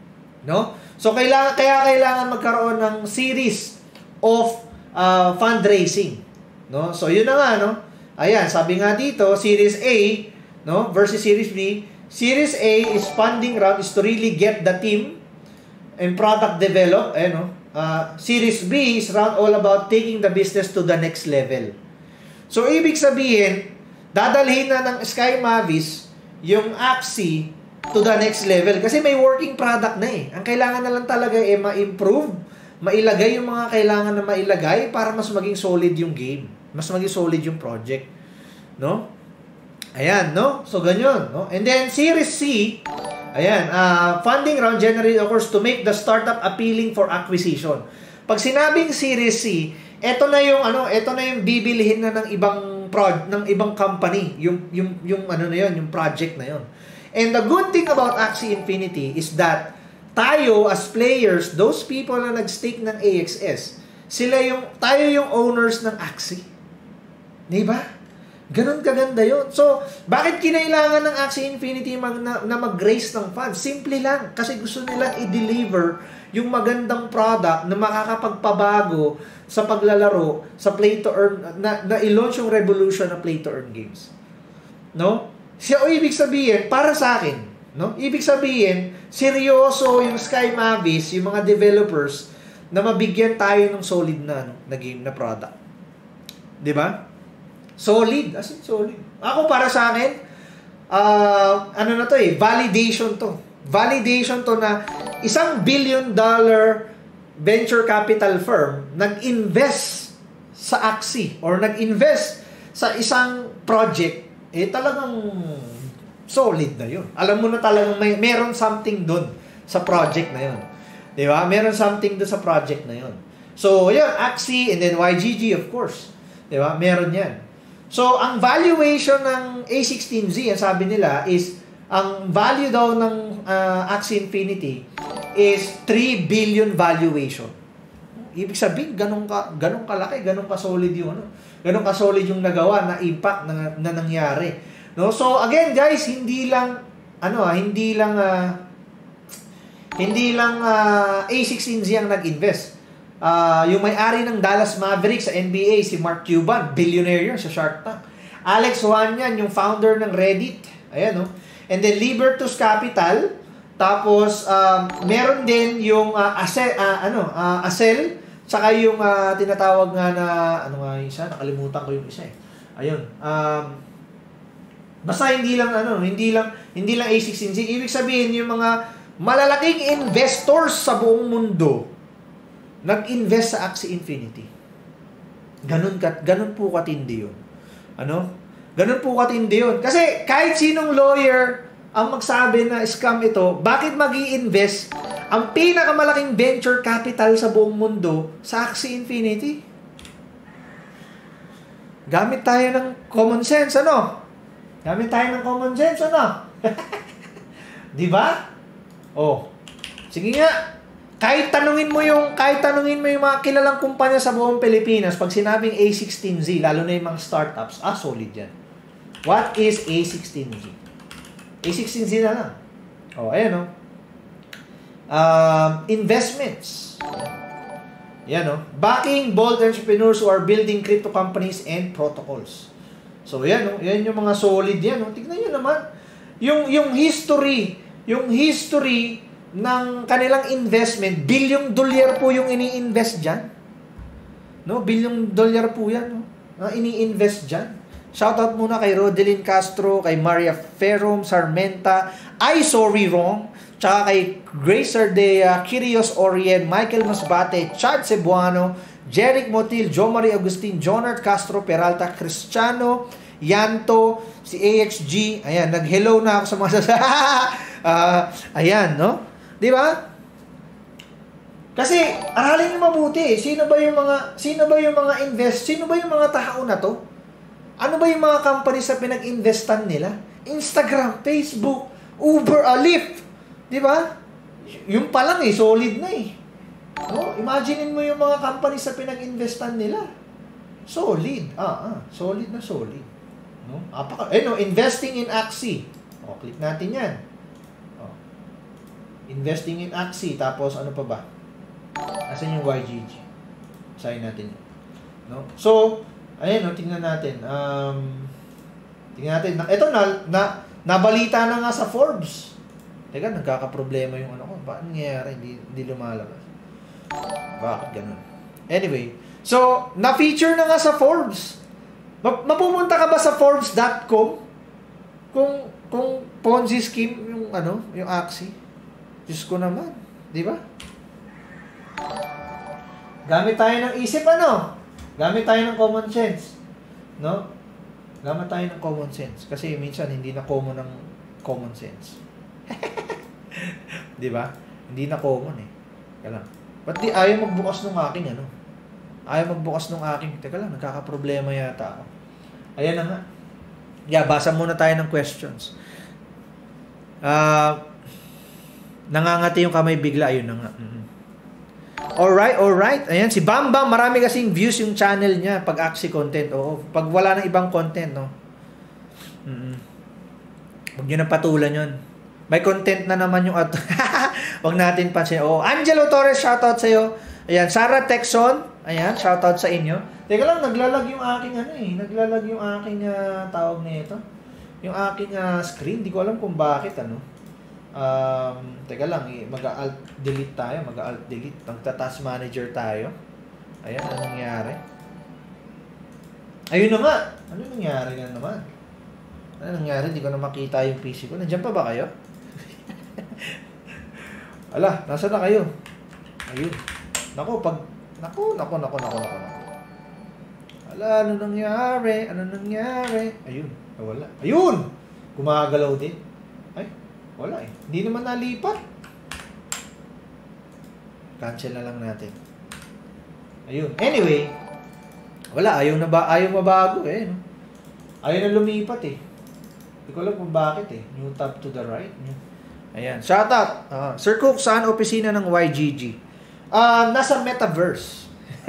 No? So, kailangan, kaya kailangan magkaroon ng series of uh, fundraising. No? So, yun na nga, no? Ayan, sabi nga dito, Series A, no, versus Series B. Series A is funding round is to really get the team and product develop, eh, no? Uh, Series B is round all about taking the business to the next level. So, ibig sabihin, dadalhin na ng Sky Mavis yung Axie to the next level. Kasi may working product na eh. Ang kailangan na lang talaga eh, ma-improve, mailagay yung mga kailangan na mailagay para mas maging solid yung game. Mas maging solid yung project. No? Ayan, no? So, ganyan, no? And then, Series C, ayan, uh, funding round generated, of course, to make the startup appealing for acquisition. Pag sinabing Series C, eto na yung ano, eto na yung bibilihin na ng ibang prod, ng ibang company, yung yung yung ano na yon, yung project na yon. And the good thing about Axie Infinity is that tayo as players, those people na nag-stake ng A X S, sila yung tayo yung owners ng Axie. 'Di ba? Ganun kaganda yun. So, bakit kinailangan ng Axie Infinity mag, na, na mag-raise ng funds? Simple lang. Kasi gusto nilang i-deliver yung magandang product na makakapagpabago sa paglalaro, sa play-to-earn, na, na i-launch yung revolution na play-to-earn games. No? So, ibig sabihin, para sa akin, no? Ibig sabihin, seryoso yung Sky Mavis, yung mga developers, na mabigyan tayo ng solid na, no, na game, na product. 'Di ba? Solid, as in solid. Ako para sa akin, uh, ano na to eh, validation to. Validation to na isang billion dollar venture capital firm nag-invest sa Axie or nag-invest sa isang project, eh talagang solid na yun. Alam mo na talagang may, meron something doon sa project na yun. Di ba? Meron something doon sa project na yun. So, yun, Axie and then Y G G of course. Di ba? Meron yan. So, ang valuation ng A sixteen Z, ang sabi nila, is, ang value daw ng uh, Axie Infinity is three billion valuation. Ibig sabihin, ganun, ka, ganun kalaki, ganun ka-solid yung, ano, ganun ka-solid yung nagawa na impact na, na nangyari. No? So, again, guys, hindi lang, ano, hindi lang, uh, hindi lang uh, A sixteen Z ang nag-invest. Uh, yung may-ari ng Dallas Mavericks sa N B A, si Mark Cuban, billionaire yun sa Shark Tank. Alex Wanian, yung founder ng Reddit. Ayan, no? And then, Libertus Capital. Tapos, um, meron din yung uh, Acel, uh, ano, uh, Acel, saka yung uh, tinatawag nga na, ano nga yung isa? Nakalimutan ko yung isa eh. Ayun. Um, basta hindi lang, ano, hindi lang, hindi lang A sixteen Z. Ibig sabihin, yung mga malalaking investors sa buong mundo, nag-invest sa Axie Infinity. Ganun, ka, ganun po katindi yun. Ano? Ganun po katindi yun. Kasi kahit sinong lawyer ang magsabi na scam ito, bakit mag-i-invest ang pinakamalaking venture capital sa buong mundo sa Axie Infinity? Gamit tayo ng common sense, ano? Gamit tayo ng common sense, ano? Di ba? Oh. Sige nga. Kahit tanungin mo yung kahit tanungin mo yung mga kilalang kumpanya sa buong Pilipinas, pag sinabing A sixteen Z, lalo na yung mga startups, ah, solid yan. What is A sixteen Z? A sixteen Z na lang. Oh, ayan, no? Um, investments. Yan, no? Backing bold entrepreneurs who are building crypto companies and protocols. So, yan, no? Yan yung mga solid yan, no? Tignan nyo naman. Yung, yung history, yung history ng kanilang investment, bilyong dolyar po yung ini-invest dyan. No? Bilyong dolyar po yan, no? Na ini-invest dyan. Shoutout muna kay Rodelyn Castro, kay Maria Ferrum, Sarmenta, I Sorry Wrong, tsaka kay Grace Ardea, Kyrios Orien, Michael Masbate, Chad Cebuano, Jeric Motil, Jo Marie Agustin, Jonard Castro Peralta, Cristiano Yanto, si A X G. Ayan, nag-hello na ako sa mga sasa. uh, ayan, no? Di ba? Kasi aralin niyo mabuti, sino ba yung mga sino ba yung mga invest, sino ba yung mga tao na to? Ano ba yung mga companies na pinag-investan nila? Instagram, Facebook, Uber, uh, Lyft. Di ba? Yung pa lang eh, solid na eh. No? Imaginein mo yung mga companies na pinag-investan nila. Solid. Ah, ah, solid na solid. No? Apaka, eh no, investing in Axie. O, click natin yan. O. Investing in Axie. Tapos, ano pa ba? Asan yung Y G G? Sign natin yun. No? So, ayan, no, tingnan natin. Um, tingnan natin. Ito na, na, nabalita na nga sa Forbes. Teka, nagkakaproblema yung ano ko. Bakit nangyayari? Hindi, hindi lumalabas. Bakit ganun? Anyway, so, na-feature na nga sa Forbes. Mapumunta ka ba sa Forbes dot com? Kung, kung Ponzi scheme yung ano, yung Axie. Diyos ko naman. Di ba? Gamit tayo ng isip, ano? Gamit tayo ng common sense. No? Gamit tayo ng common sense. Kasi minsan, hindi na common ng common sense. Di ba? Hindi na common eh. Teka lang. Ba't di ayaw magbukas ng aking ano? Ayaw magbukas ng aking... Teka lang, nagkakaproblema yata ako. Ayan na nga. Yeah, basa muna tayo ng questions. Uh, nangangati yung kamay bigla. Ayun na nga. Mm-hmm. Alright, alright. Ayan, si Bambam, marami kasing views yung channel niya pag Axie content. Oo, pag wala ng ibang content, no? Mm-hmm. Huwag nyo na patulan yun. May content na naman yung ato. Huwag natin pansin. Oh, Angelo Torres, shoutout sa iyo. Ayan, Sarah Texon, ayan, shoutout sa inyo. Teka lang, naglalag yung aking ano eh. Naglalag yung aking uh, tawag nito. Yung aking uh, screen, di ko alam kung bakit ano. Um, teka lang, eh, mag-alt delete tayo, mag-alt delete. Magta-task manager tayo. Ayan, ano nangyari? Ayun na nga. Ano nangyari na naman? Ano nangyari? Hindi ko na makita yung P C ko. Nandiyan pa ba kayo? Ala, nasa na kayo? Ayun. Nako, pag... Nako, nako, nako, nako, nako. Ala, ano nangyari? Ano nangyari? Ayun, wala. Ayun! Gumagalaw din. Ay, wala eh. Hindi naman nalipat. Cancel na lang natin. Ayun. Anyway, wala. Ayaw na ba? Ayaw mabago eh. No? Ayaw na lumipat eh. Hindi ko alam kung bakit eh. New tab to the right. Ayan. Shout out. Uh, Sir Cook, saan opisina ng Y G G? Uh, nasa Metaverse.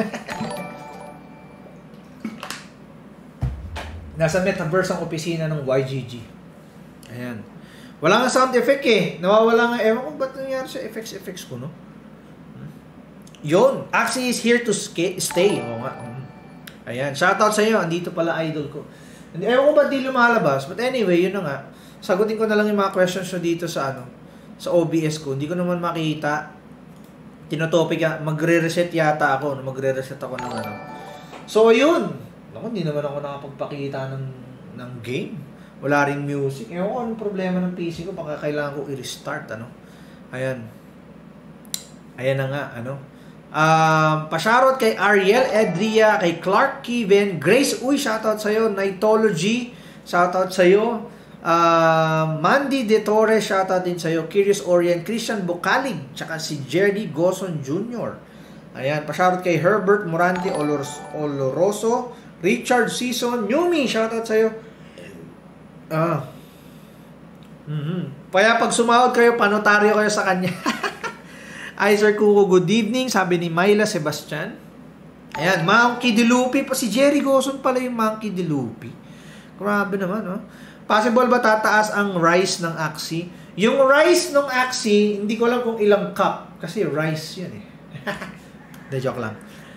Nasa Metaverse ang opisina ng Y G G. Ayan. Wala nga sound effect eh. Nawawala nga. Ewan ko ba't nangyari sa effects effects ko, no? Hmm. Yun. Axie is here to stay. Oo nga. Hmm. Ayan. Shoutout sa iyo. Andito pala idol ko. Ewan ko ba't di lumalabas. But anyway, yun na nga. Sagutin ko na lang yung mga questions nyo dito sa ano, sa O B S ko. Hindi ko naman makita. Tinotopic, magre-reset yata ako. Magre-reset ako ng ano. So, yun. Ako, hindi naman ako nakapagpakita ng, ng game. Wala ring music. Ewan ko anong problema ng P C ko. Baka kailangan ko i-restart, ano. Ayan. Ayan na nga, ano. Um, pasharot kay Ariel Edria, kay Clark Kiven, Grace Uy, shoutout sa'yo. Nightology, shoutout sa'yo. Uh, Mandy De Torres, shoutout din sa'yo. Curious Orient, Christian Bukalig, tsaka si Jerry Goson Junior Ayan, pasharot kay Herbert Morante Oloros, Oloroso, Richard Season, Yumi, shoutout sa'yo. Ah. Mm-hmm. Kaya pag sumahod kayo, panotaryo kayo sa kanya. Ay, Sir Kuko, good evening. Sabi ni Myla Sebastian. Ayan, Monkey Dilupi. Si Jerry Goson pala yung Monkey Dilupi. Grabe naman, no? Possible ba tataas ang rice ng Axie? Yung rice ng Axie, hindi ko alam kung ilang cup. Kasi rice yan eh. De joke lang.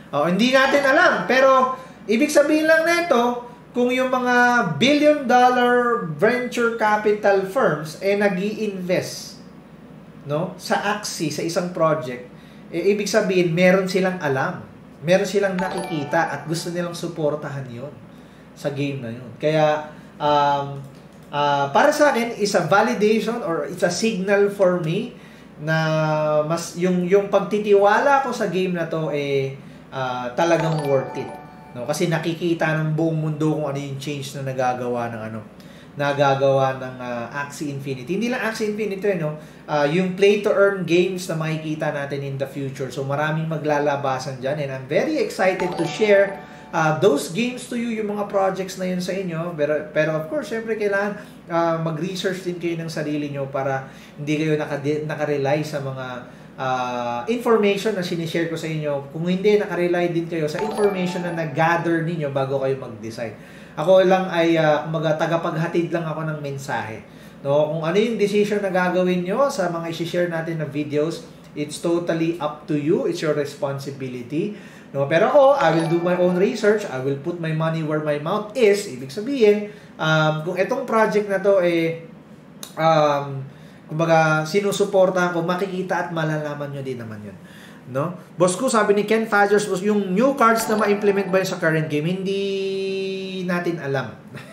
Oh, hindi natin alam. Pero, ibig sabihin lang nito, kung yung mga billion dollar venture capital firms eh nag-i-invest, no, sa Axie, sa isang project, eh, ibig sabihin, meron silang alam. Meron silang nakikita at gusto nilang suportahan yon sa game na yun. Kaya, um, uh, para sa akin, is a validation or it's a signal for me na mas yung yung pagtitiwala ko sa game na to eh uh, talagang worth it, no, kasi nakikita ng buong mundo kung ano yung change na nagagawa ng ano nagagawa ng uh, Axie Infinity. Hindi lang Axie Infinity, no, uh, yung play to earn games na makikita natin in the future. So maraming maglalabasan diyan and I'm very excited to share Uh, those games to you, yung mga projects na yun sa inyo. Pero, pero of course, syempre kailangan uh, mag-research din kayo ng sarili nyo para hindi kayo naka- nakarely sa mga uh, information na sinishare ko sa inyo. Kung hindi, nakarely din kayo sa information na nag-gather ninyo bago kayo mag-decide. Ako lang ay uh, kumaga, tagapaghatid lang ako ng mensahe. No? Kung ano yung decision na gagawin nyo sa mga isi-share natin na videos, it's totally up to you. It's your responsibility. No, pero ako, I will do my own research. I will put my money where my mouth is. Ibig sabihin, um, kung itong project na to eh, um, kumbaga, sinusuportahan ko, makikita at malalaman nyo din naman yun. No? Boss ko, sabi ni Ken Fadgers, yung new cards na ma-implement ba yun sa current game, hindi natin alam.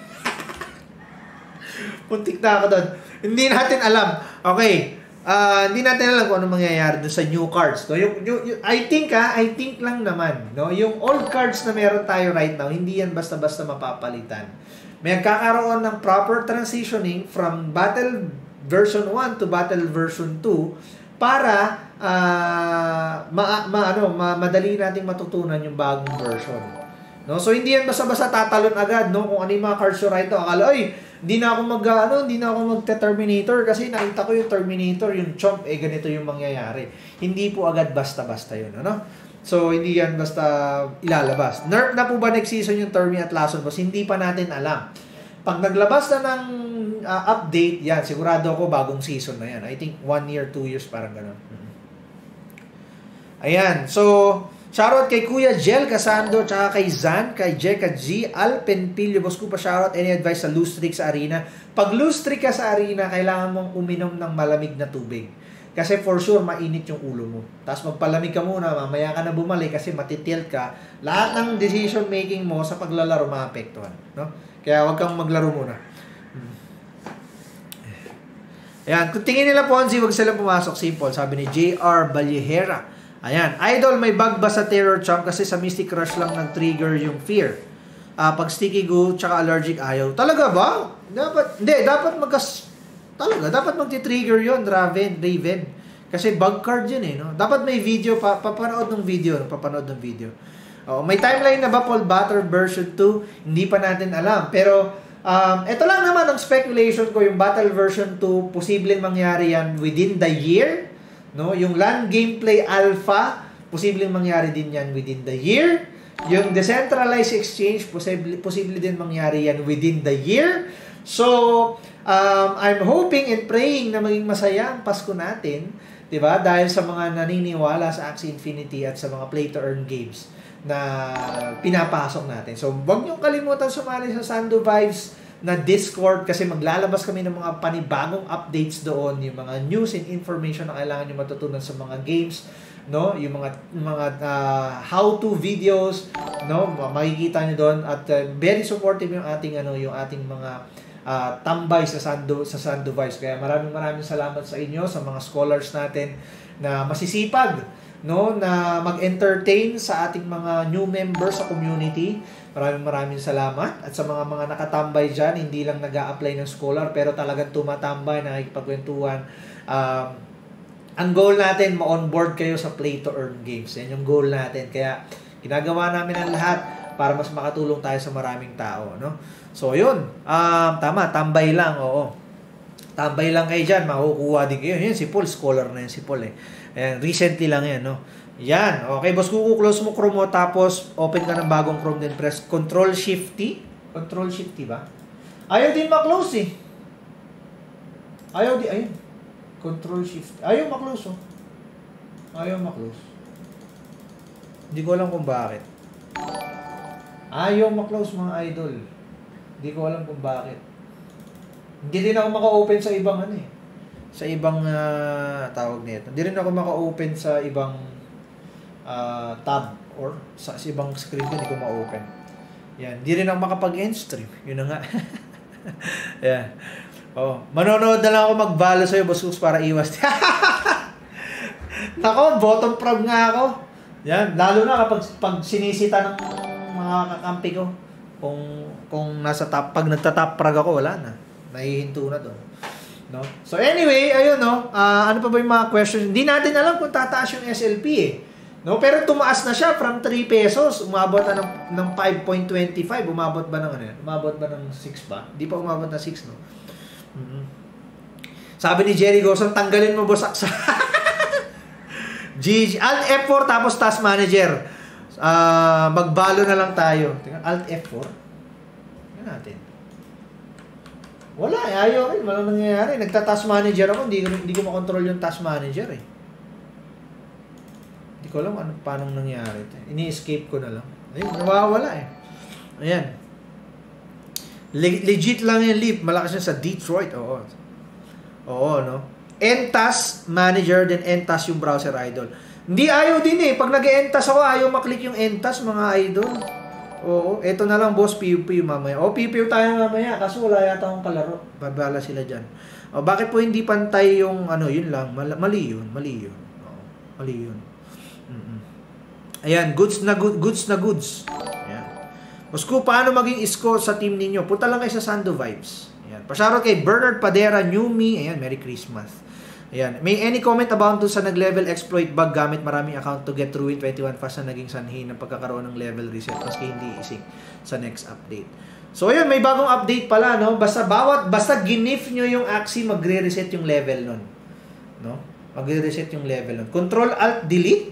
Puntik na ako doon. Hindi natin alam. Okay. Uh, hindi natin alam kung ano mangyayari doon sa new cards. No? Yung, yung, yung, I think ha, I think lang naman. No? Yung old cards na meron tayo right now, hindi yan basta-basta mapapalitan. May kakaroon ng proper transitioning from Battle version one to Battle version two para uh, ma, ma, ano, ma, madali nating matutunan yung bagong version. No? So hindi yan basta-basta tatalon agad, no? Kung ano yung mga cards right now, akala, ay, hindi na ako mag ano, hindi na ako magte-Terminator kasi nakita ko yung Terminator, yung Chomp, eh ganito yung mangyayari. Hindi po agad basta-basta yun, ano? So hindi yan basta ilalabas. Nerf na po ba next season yung Termi at Lason Boss? Hindi pa natin alam. Pag naglabas na ng uh, update, yan, sigurado ako bagong season na yan. I think one year, two years, parang gano'n. Ayan, so shoutout kay Kuya Jel Casando, tsaka kay Zan, kay Jeka G, Alpen Pilio, boss ko pa shoutout, any advice sa loose trick sa arena? Pag loose trick ka sa arena, kailangan mong uminom ng malamig na tubig. Kasi for sure, mainit yung ulo mo. Tapos magpalamig ka muna, mamaya ka na bumalik kasi matitilt ka. Lahat ng decision making mo sa paglalaro maapektuhan. No? Kaya huwag kang maglaro muna. Ayan, kung tingin nila Ponzi, huwag sila pumasok. Simple, sabi ni J R Ballejera. Ayan, Idol, may bug ba sa Terror Chomp? Kasi sa Mystic Rush lang nag-trigger yung fear. Uh, pag sticky goo, tsaka allergic ayaw. Talaga ba? Dapat, hindi, dapat magkas... Talaga, dapat magti-trigger yun, Raven, Raven. Kasi bug card yun eh, no? Dapat may video, pa, papanood ng video, papanood ng video. Oh, may timeline na ba, Paul Butter version two? Hindi pa natin alam. Pero, um, ito lang naman ang speculation ko, yung Battle version two, posibleng mangyari yan within the year. No, yung LAN gameplay alpha, posibleng mangyari din yan within the year. Yung decentralized exchange, posible posible din mangyari yan within the year. So, um, I'm hoping and praying na maging masaya ang Pasko natin, 'di ba? Dahil sa mga naniniwala sa Axie Infinity at sa mga play to earn games na pinapasok natin. So, wag niyo kalimutan sumali sa Sando Vibes na Discord kasi maglalabas kami ng mga panibagong updates doon, yung mga news and information na kailangan nyo matutunan sa mga games, no? Yung mga mga uh, how-to videos, no? Makikita nyo doon at uh, very supportive yung ating ano, yung ating mga uh, tambay sa Sando sa Sando Vibes. Kaya maraming maraming salamat sa inyo, sa mga scholars natin na masisipag, no, na mag-entertain sa ating mga new members sa community. Maraming maraming salamat. At sa mga mga nakatambay dyan, hindi lang nag-a-apply ng scholar, pero talagang tumatambay, nakikipagkwentuhan. Um, ang goal natin, ma-onboard kayo sa play-to-earn games. Yan yung goal natin. Kaya, ginagawa namin ang lahat para mas makatulong tayo sa maraming tao. No? So, yun. Um, tama, tambay lang. Oo. Tambay lang kayo dyan, makukuha din kayo. Yan, si Paul, scholar na yan si Paul eh. Ayan, recently lang yan, no? Yan, okay, boss, kuku-close mo Chrome mo, tapos open ka ng bagong Chrome, then press Control-Shift-T. Control-Shift-T ba? Ayaw din ma-close eh. Ayaw din, ayun. Control-Shift. Ayaw ma-close, oh. Ayaw ma-close. Hindi ko alam kung bakit. Ayaw ma-close mga idol. Hindi ko alam kung bakit. Hindi din ako maka-open sa ibang ano eh. Sa ibang uh, tawag nito. Hindi rin ako maka-open sa ibang uh, tab or sa, sa ibang screen ko hindi ko ma-open. Yan. Hindi rin ako makapag-end stream. Yun na nga. Yan. Oh, manonood na lang ako mag-follow sa'yo, Boss, para iwas. Nako, bottom prog nga ako. Yan, lalo na kapag pag sinisita ng mga kakampi ko. Kung kung nasa top, pag nagta-top prog ako, wala na. Nahihinto na doon. No? So anyway, ayun no. Uh, ano pa ba yung mga questions? Hindi natin alam kung tataas yung S L P eh. No, pero tumaas na siya from three pesos, umabot na ng ng five point two five, umabot ba ng ano yan? Umabot ba ng six ba? Hindi pa umabot na six, no. Mm-hmm. Sabi ni Jerry Gosson, tanggalin mo boss sa G G Alt F four tapos Task Manager. Uh, magbalo na lang tayo. Tingnan Alt F four. Tingnan natin. Wala, eh, ayaw rin, walang nangyayari. Nagta-Task Manager ako, hindi hindi ko makontrol yung Task Manager eh. Hindi ko alam ano paano nangyayari ito. Ini-escape ko na lang. Ayun, nawawala eh. Ayan. Le- legit lang yung leap. Malakas yan sa Detroit. Oo. Oo, no? N-Task Manager, then N-Task yung browser idol. Hindi ayaw din eh. Pag nag-N-Task ako, ayaw maklik yung N-Task mga idol. Oo. Eto na lang, boss, P U P U mamaya. O, P U P U tayo mamaya. Kaso wala yata akong kalaro. Babala sila dyan. O, bakit po hindi pantay yung, ano, yun lang. Mal- mali yun. Mali yun. Oo. Mali yun. Mm-mm. Ayan. Goods na good, goods na goods. Ayan. Moscow, paano maging isko sa team ninyo? Punta lang kayo sa Sando Vibes. Ayan. Pasyaro kay Bernard Padera, New Me. Ayan, Merry Christmas. Ayan. May any comment about doon sa nag-level exploit bug gamit maraming account to get through in twenty-one fast na naging sanhi ng pagkakaroon ng level reset maski hindi ising sa next update. So, ayun, may bagong update pala, no? Basta bawat, basta ginif nyo yung Axie, magre-reset yung level nun. No? Magre-reset yung level nun. Control Alt Delete.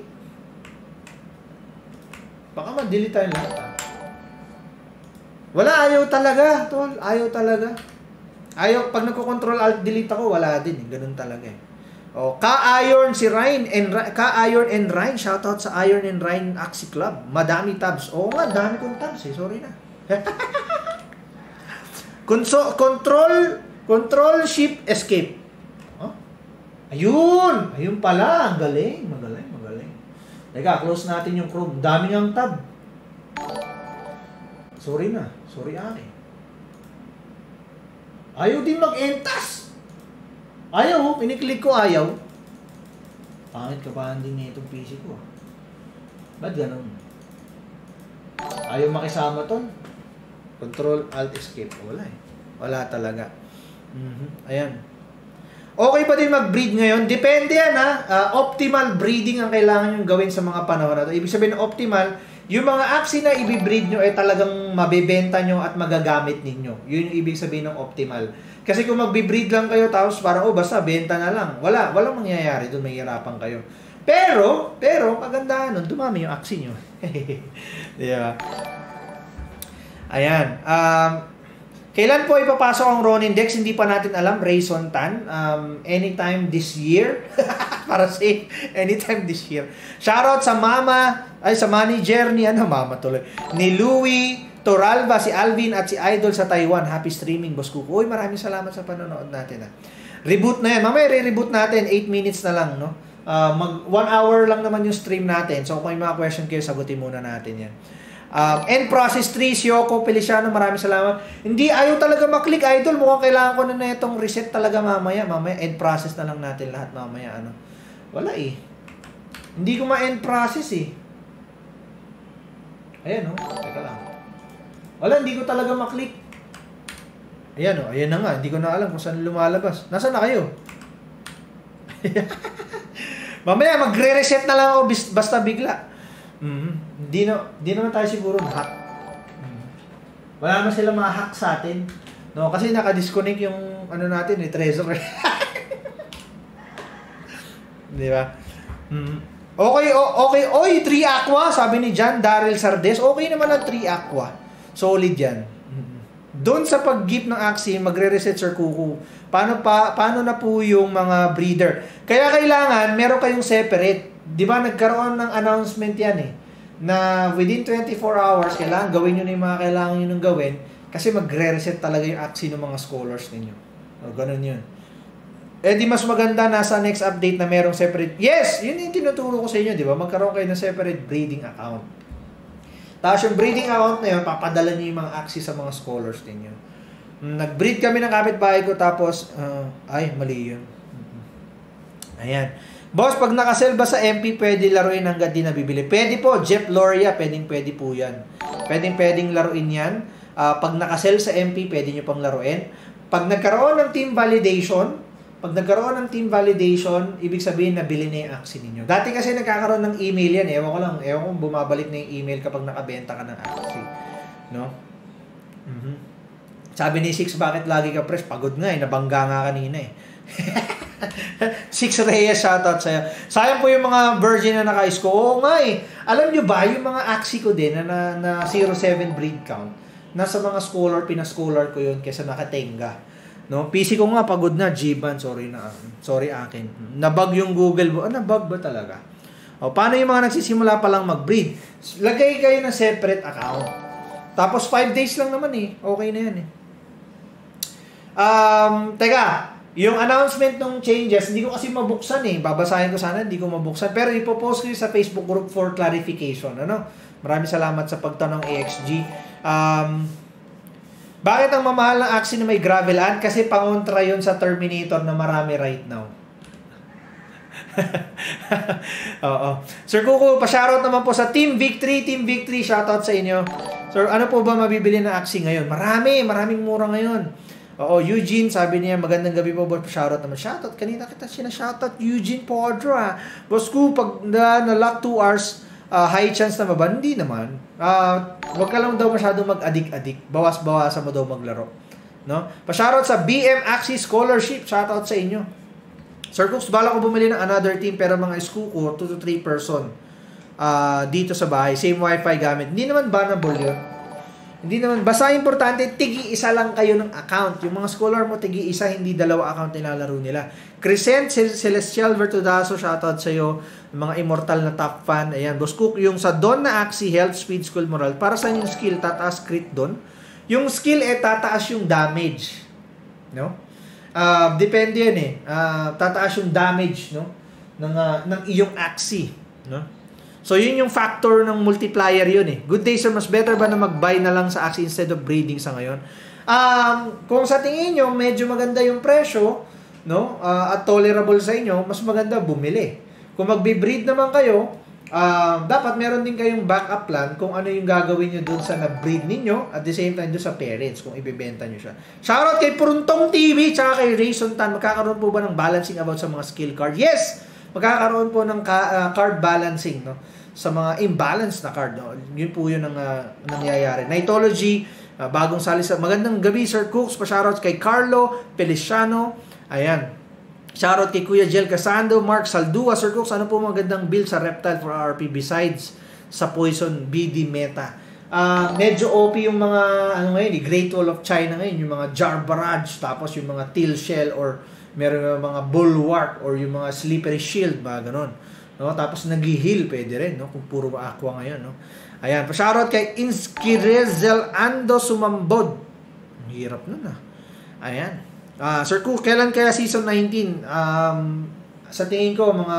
Baka mag-delete tayo lahat, ha? Wala, ayaw talaga, tol. Ayaw talaga. Ayaw, pag nagko-control alt delete ako, wala din. Ganun talaga eh. O, Ka-Iron si Ryan and Ka-Iron and Ryan. Shoutout sa Iron and Ryan Axie Club. Madami tabs. Oo nga, dami kong tabs eh. Sorry na. Conso- control, control, shift, escape. Oh? Ayun! Ayun pala. Ang galing. Magaling, magaling. Teka, close natin yung Chrome. Dami niyang tab. Sorry na. Sorry ate. Ayaw din mag-entas. Ayaw. Piniklik ko ayaw. Pangit ka pa din niya itong P C ko. Ba't ganun? Ayaw makisama ton. Control, Alt, Escape. Wala eh. Wala talaga. Mm-hmm. Ayan. Okay pa din mag-breed ngayon. Depende yan ha. Uh, optimal breeding ang kailangan yung gawin sa mga panahon na ito. Ibig sabihin ng optimal, yung mga Axie na i-breed nyo ay talagang mabebenta nyo at magagamit ninyo. Yun yung ibig sabihin ng optimal. Kasi kung mag-breed lang kayo tapos parang, oh basta, benta na lang. Wala. Walang mangyayari doon. May hirapan kayo. Pero, pero, maganda nun, dumami yung Axie nyo. Diba? Ayan. Um, kailan po ipapasok ang Ronin Dex? Hindi pa natin alam. Rayson Tan. Um, anytime this year. Para safe. Anytime this year. Shoutout sa mama, ay sa manager ni, ano, mama tuloy, ni Louie Toralba, si Alvin at si Idol sa Taiwan. Happy streaming, Boss Kuko. Uy, maraming salamat sa panonood natin. Ha. Reboot na yan. Mamaya re-reboot natin. eight minutes na lang, no? Uh, mag one hour lang naman yung stream natin. So, kung may mga question kayo, sagutin muna natin yan. Um, end process three, si Yoko Feliciano, maraming salamat. Hindi, ayaw talaga maklik, Idol. Mukhang kailangan ko na na itong reset talaga mamaya. Mamaya, end process na lang natin lahat mamaya. Ano? Wala eh. Hindi ko ma-end process eh. Ayan o. Oh. Teka lang. Wala, hindi ko talaga maklik. Ayan o. Oh. Ayan na nga. Hindi ko na alam kung saan lumalabas. Nasaan na kayo? Mamaya, magre-reset na lang ako basta bigla. Mm-hmm. Hindi na, di naman tayo siguro na-hack. Mm-hmm. Wala naman sila ma-hack sa atin. No, kasi naka-disconnect yung ano natin, eh, treasure. Di ba? Mm-hmm. Okay, o- okay. Oy, three Aqua, sabi ni John Daryl Sardes. Okay naman ang three Aqua. Solid yan. Mm-hmm. Doon sa pag-gift ng Axie, magre-reset Sir Kuku. Paano pa paano na po yung mga breeder? Kaya kailangan meron kayong separate. 'Di ba nagkaroon ng announcement 'yan eh na within twenty-four hours, kailangan gawin nyo na yung mga kailangan nyo nang gawin kasi magre-reset talaga yung A C C ng mga scholars ninyo. O, ganun yun. Eh di mas maganda nasa next update na merong separate. Yes! Yun yung tinuturo ko sa inyo, di ba? Magkaroon kayo ng separate breeding account. Tapos yung breeding account na yun, papadala nyo yung mga A C C sa mga scholars ninyo. Nag-breed kami ng kapitbahay ko tapos, uh, ay, mali yun. Ayan. Boss, pag nakasell ba sa M P, pwede laruin hanggang di nabibili? Pwede po, Jeff Loria, pwedeng pwede po yan. Pwedeng pwedeng laruin yan. Uh, pag nakasell sa M P, pwede nyo pang laruin. Pag nagkaroon ng team validation, pag nagkaroon ng team validation, ibig sabihin na bili na yung A C C ninyo. Dati kasi nagkakaroon ng email yan. Ewan ko lang, ewan ko bumabalik na yung email kapag nakabenta ka ng A C C. No? Mm-hmm. Sabi ni Six, bakit lagi ka press? Pagod nga eh, nabangga nga kanina eh. Six Reyes, shoutout sa'yo. Sayang po yung mga virgin na naka-isko. Oo nga eh. Alam nyo ba, yung mga A C C ko din na, na, na zero seven breed count, nasa mga scholar, pinascholar ko yun kesa nakatenga. No? P C ko nga, pagod na. G-Ban, sorry na. Sorry akin. Nabug yung Google. Ah, nabug ba talaga? O, paano yung mga nagsisimula pa lang mag-breed? Lagay kayo ng separate account. Tapos five days lang naman eh. Okay na yan eh. Um, teka, yung announcement ng changes, hindi ko kasi mabuksan eh. Babasahin ko sana, hindi ko mabuksan. Pero ipopost ko yun sa Facebook group for clarification. Ano? Maraming salamat sa pagtanong A X G. Um, bakit ang mamahal ng A C C na may gravelan? Kasi pangontra yun sa Terminator na marami right now. Oo. Sir Kuko, pa-shoutout naman po sa Team Victory. Team Victory, shoutout sa inyo. Sir, ano po ba mabibili ng A C C ngayon? Marami, maraming mura ngayon. Oo, Eugene, sabi niya, magandang gabi po, boss. Shoutout naman. Shoutout, kanina kita sinashoutout, Eugene Podra. Boss ko, pag na, na lock two hours, uh, high chance na ba? Hindi naman. Uh, wag ka lang daw masyadong mag-adik-adik. Bawas-bawasan mo daw maglaro. No? Pa-shoutout sa B M Axis Scholarship. Shoutout sa inyo. Sir Cooks, bala ko bumili ng another team, pero mga school ko, two to three person uh, dito sa bahay. Same wifi gamit. Hindi naman bannable yun. Hindi naman, basta importante, tigi-isa lang kayo ng account. Yung mga scholar mo, tigi-isa, hindi dalawa account nilalaro nila. Crescent, Celestial, Vertudaso, shoutout sa'yo. Mga immortal na top fan. Ayan, Boss Cook, yung sa Don na Axie, Health, Speed, School, Moral, para sa yung skill, tataas crit Don. Yung skill, eh, tataas yung damage. No? Uh, depende yan eh. Uh, tataas yung damage, no? Ng, uh, ng iyong Axie. No? So, yun yung factor ng multiplier yun eh. Good day, sir. Mas better ba na mag-buy na lang sa Axie instead of breeding sa ngayon? Um, kung sa tingin nyo, medyo maganda yung presyo, no? Uh, at tolerable sa inyo, mas maganda bumili. Kung magbe-breed naman kayo, uh, dapat meron din kayong backup plan kung ano yung gagawin nyo dun sa na-breed ninyo at the same time dun sa parents kung ibibenta nyo siya. Shoutout kay Puruntong T V tsaka kay Rayson Tan. Magkakaroon po ba ng balancing about sa mga skill card? Yes! Magkakaroon po ng ka, uh, card balancing, no? Sa mga imbalance na card, no? Yun po yun ang uh, nangyayari. Nightology, uh, bagong salis. Magandang gabi, Sir Cooks. Pa-shoutout kay Carlo Feliciano. Ayan. Shoutout kay Kuya Jel Casando, Mark Saldua. Sir Cooks, ano po magandang build sa Reptile for R P besides sa Poison B D Meta? Uh, medyo O P yung mga, ano ngayon, Great Wall of China ngayon, yung mga Jar Barrage, tapos yung mga Till Shell, or meron yung mga Bulwark, or yung mga Slippery Shield, mga ganon. No? Tapos nag-heal, pwede rin, no? Kung puro aqua ngayon, no? Ayan, pa-shoutout kay Inskirezel Ando Sumambod. Ang hirap nun, ah. Ayan. Uh, Sir Cook, kailan kaya season nineteen? Um, sa tingin ko, mga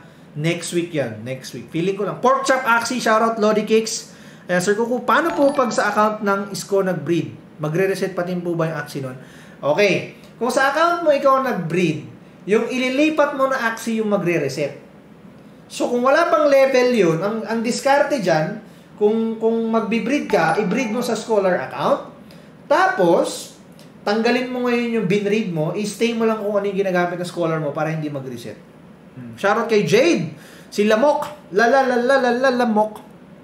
next week yan. Next week. Feeling ko lang. Pork Chop Axie, shoutout Lodi Cakes. Ayan, Sir Cook, paano po pag sa account ng Isko nag-breed? Magre-reset pa din po ba yung Axie nun? Okay. Kung sa account mo ikaw nag-breed, yung ililipat mo na Axie yung magre-reset. So, kung wala pang level yun, ang, ang diskarte dyan, kung, kung magbi-breed ka, i-breed mo sa Scholar account. Tapos, tanggalin mo ngayon yung binread mo, i-stay mo lang kung ano yung ginagamit ng Scholar mo para hindi mag-reset. Hmm. Shoutout kay Jade, si Lamok, lalalalalalalamok,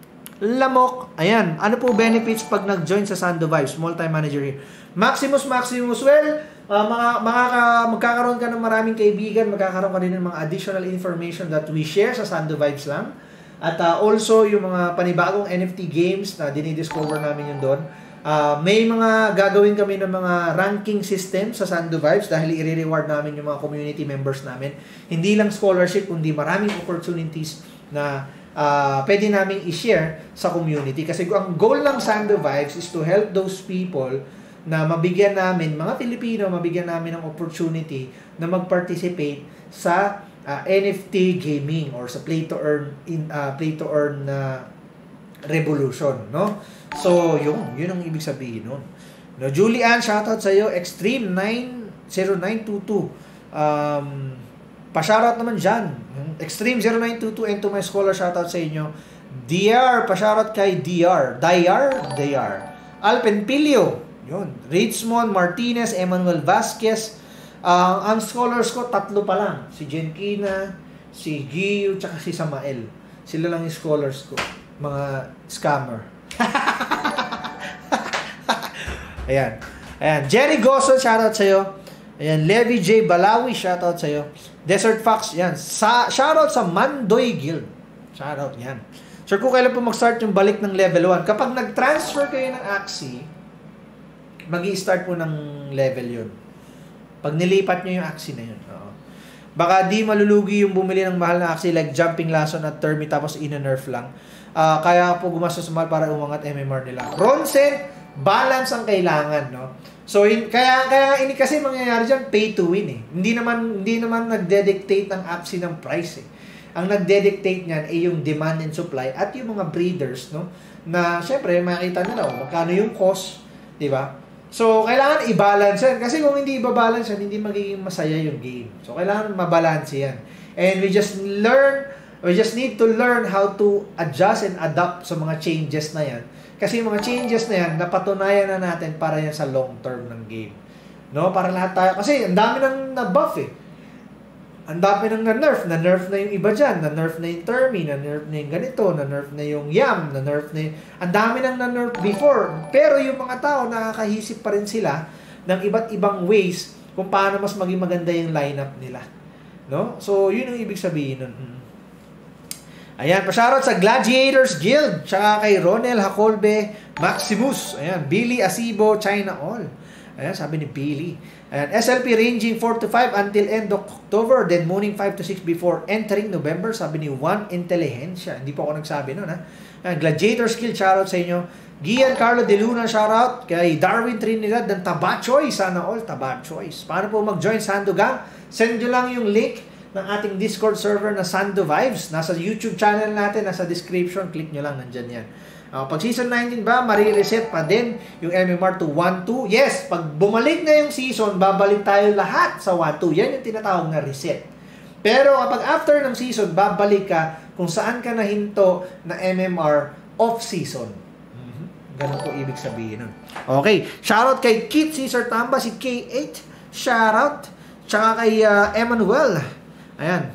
Lamok. Ayan, ano po benefits pag nag-join sa Sando Vibes? Small time manager here. Maximus, Maximus, well, uh, mga, mga, magkakaroon ka ng maraming kaibigan, magkakaroon ka din ng mga additional information that we share sa Sando Vibes lang. At uh, also, yung mga panibagong N F T games na dinidiscover namin yun doon. Uh, may mga gagawin kami ng mga ranking system sa Sando Vibes dahil i-reward namin yung mga community members namin. Hindi lang scholarship, kundi maraming opportunities na uh, pwede namin i-share sa community. Kasi ang goal ng Sando Vibes is to help those people na mabigyan namin, mga Pilipino, mabigyan namin ng opportunity na mag-participate sa uh, N F T gaming or sa play to earn in uh, play to earn na uh, revolution, no? So, yun, yun ang ibig sabihin nun. No, Julian, shoutout sa iyo. Extreme nine zero nine two two. Um, pa-shoutout naman dyan. Extreme zero nine two two and to my scholar, shoutout sa inyo. D R, pa-shoutout kay D R. D R? D R. Alpen Pilio. Yun. Richmond Martinez, Emmanuel Vasquez. Uh, ang scholars ko, tatlo pa lang. Si Jenkina, si Gio, tsaka si Samael. Sila lang yung scholars ko. Mga scammer. Ayan. Ayan. Jerry Goso, shoutout sa'yo. Ayan. Levi J. Balawi, shoutout sa'yo. Desert Fox, yan. Sa, shoutout sa Mandoy Guild. Shoutout, yan. Sure, kung kailan po mag-start yung balik ng level one. Kapag nag-transfer kayo ng Axie, mag-i-start po ng level yun. Pag nilipat nyo yung Axie na yun. Oo. Baka di malulugi yung bumili ng mahal na Axie like Jumping Lasso at Termi tapos ina-nerf lang. Uh, kaya po gumastos mahal para umangat M M R nila. Ronsen, balance ang kailangan, no? So in, kaya kaya ini kasi mangyayari diyan pay to win eh. Hindi naman hindi naman nagde-dictate ng Axie ng price eh. Ang nagde-dictate niyan ay yung demand and supply at yung mga breeders, no? Na syempre makita nila oh, magkano yung cost, di ba? So kailangan i-balance yan kasi kung hindi i-balance yan, hindi magiging masaya yung game. So kailangan mabalance yan. And we just learn We just need to learn how to adjust and adapt sa mga changes na yan. Kasi yung mga changes na yan, napatunayan na natin para yan sa long term ng game. No? Para lahat tayo. Kasi ang dami nang na-buff eh. Ang dami nang na-nerf. Na-nerf na yung iba dyan. Na-nerf na yung Termi. Na-nerf na yung ganito. Na-nerf na yung Yam. Na-nerf na yung... Ang dami nang na-nerf before. Pero yung mga tao, nakakahisip pa rin sila ng iba't ibang ways kung paano mas maging maganda yung lineup nila. No? So, yun ang ibig sabihin nun. Mm. Ayan, pa-shoutout sa Gladiators Guild, tsaka kay Ronel Hacolbe, Maximus, ayan, Billy Asibo, China All. Ayan, sabi ni Billy. Ayan, S L P ranging four to five until end of October, then morning five to six before entering November, sabi ni Juan Inteligencia. Hindi po ako nagsabi nun, ha? Ayan, Gladiators Guild, shoutout sa inyo. Giancarlo De Luna, shoutout. Kay Darwin Trinidad ng Tabachoy, sana all, Tabachoy. Paano po mag-join Sando Gang? Send nyo lang yung link ng ating Discord server na Sando Vibes. Nasa YouTube channel natin, nasa description. Click nyo lang, nandyan yan. Uh, pag Season nineteen ba, marireset pa din yung M M R to one two. Yes, pag bumalik na yung season, babalik tayo lahat sa one two. Yan yung tinatawag na reset. Pero kapag after ng season, babalik ka kung saan ka nahinto na M M R off-season. Mm-hmm. Ganun po ibig sabihin nun. Okay, shoutout kay Kit Cesar Tamba, si K eight. Shoutout. Tsaka kay uh, Emmanuel. Ayan.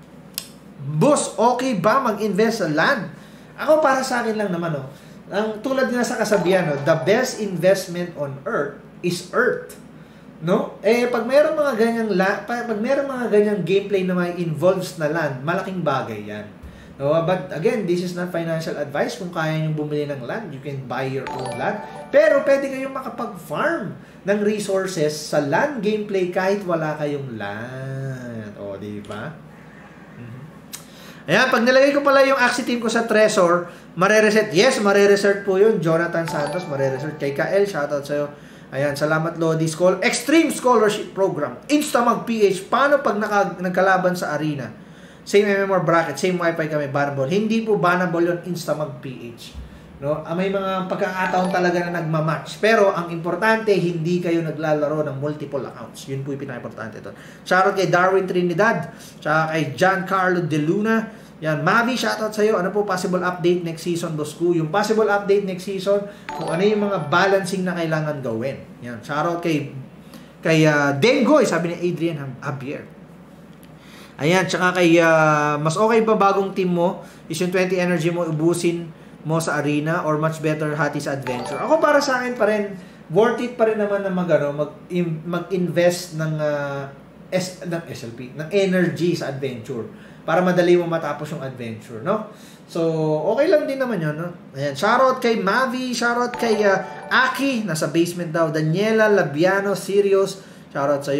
Boss, okay ba mag-invest sa land? Ako para sa akin lang naman, oh. Ang tulad nga sa kasabihan, oh, the best investment on earth is earth. No? Eh, pag mayroong mga ganyang, la- pag mayroong mga ganyang gameplay na may involves na land, malaking bagay yan. No? But again, this is not financial advice. Kung kaya nyo bumili ng land, you can buy your own land. Pero pwede kayong makapag-farm ng resources sa land gameplay kahit wala kayong land. O, di ba? Mm-hmm. Ayan, pag nilagay ko pala yung Axie team ko sa Trezor, mare-reset. Yes, mare-reset po yun. Jonathan Santos, mare-reset. Kay Kael, shoutout sa'yo. Ayan, salamat Lodi. School. Extreme Scholarship Program. Instamag P H. Paano pag naka, nagkalaban sa arena? Same M M R bracket, same wifi kami, bannable. Hindi po bannable yun, Instamag P H. No? May mga pagkakataon talaga na nagmamatch. Pero ang importante, hindi kayo naglalaro ng multiple accounts. Yun po yung pinaka-importante ito. Shoutout kay Darwin Trinidad, tsaka kay Giancarlo De Luna. Yan, Mavi, shoutout sa'yo. Ano po possible update next season, boss ko? Yung possible update next season, kung ano yung mga balancing na kailangan gawin. Yan, shoutout kay kay uh, Dengoy, sabi ni Adrian Javier. Ayan, tsaka kay uh, mas okay ba bagong team mo is yung twenty energy mo ubusin mo sa arena or much better hati sa adventure? Ako para sa akin pa rin, worth it pa rin naman na mag, ano, mag, mag-invest ng, uh, S, ng S L P, ng energy sa adventure para madali mo matapos yung adventure, no? So, okay lang din naman yun, no? Ayan, shoutout kay Mavi, shoutout kay uh, Aki, nasa basement daw, Daniela Labiano, Sirius, shoutout sa'yo.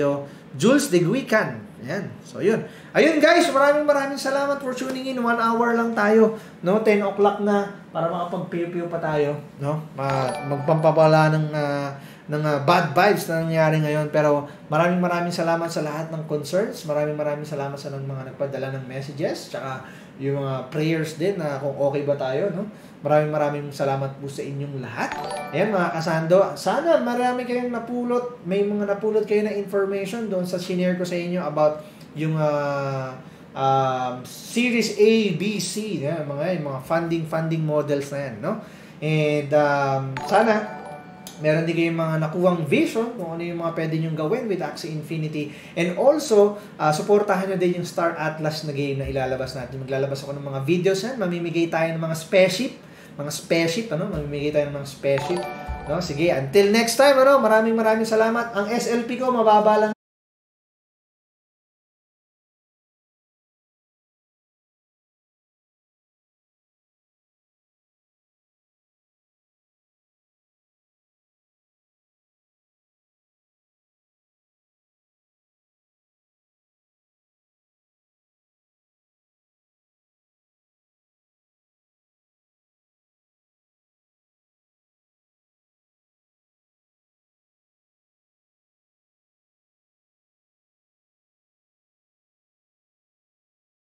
Jules de Guican. Ayan. So, yun. Ayun guys, maraming maraming salamat for tuning in. One hour lang tayo. No? ten o'clock na para makapag-piyo-piyo pa tayo. No? Magpampapala ng, uh, ng uh, bad vibes na nangyari ngayon. Pero maraming maraming salamat sa lahat ng concerns. Maraming maraming salamat sa mga nagpadala ng messages. Tsaka yung mga prayers din na kung okay ba tayo. No? Maraming maraming salamat po sa inyong lahat. Ayan mga kasando, sana marami kayong napulot, may mga napulot kayo na information doon sa shinare ko sa inyo about yung uh, uh, Series A, B, C, yan, mga, yung mga funding funding models na yan. No? And um, sana meron din kayong mga nakuwang vision kung ano yung mga pwede nyong gawin with Axie Infinity. And also, uh, supportahan nyo din yung Star Atlas na game na ilalabas natin. Maglalabas ako ng mga videos yan. Mamimigay tayo ng mga spaceship. Mga spaceship, ano? Mamimigay tayo ng mga spaceship. No? Sige, until next time, ano? Maraming maraming salamat. Ang S L P ko, mababa lang.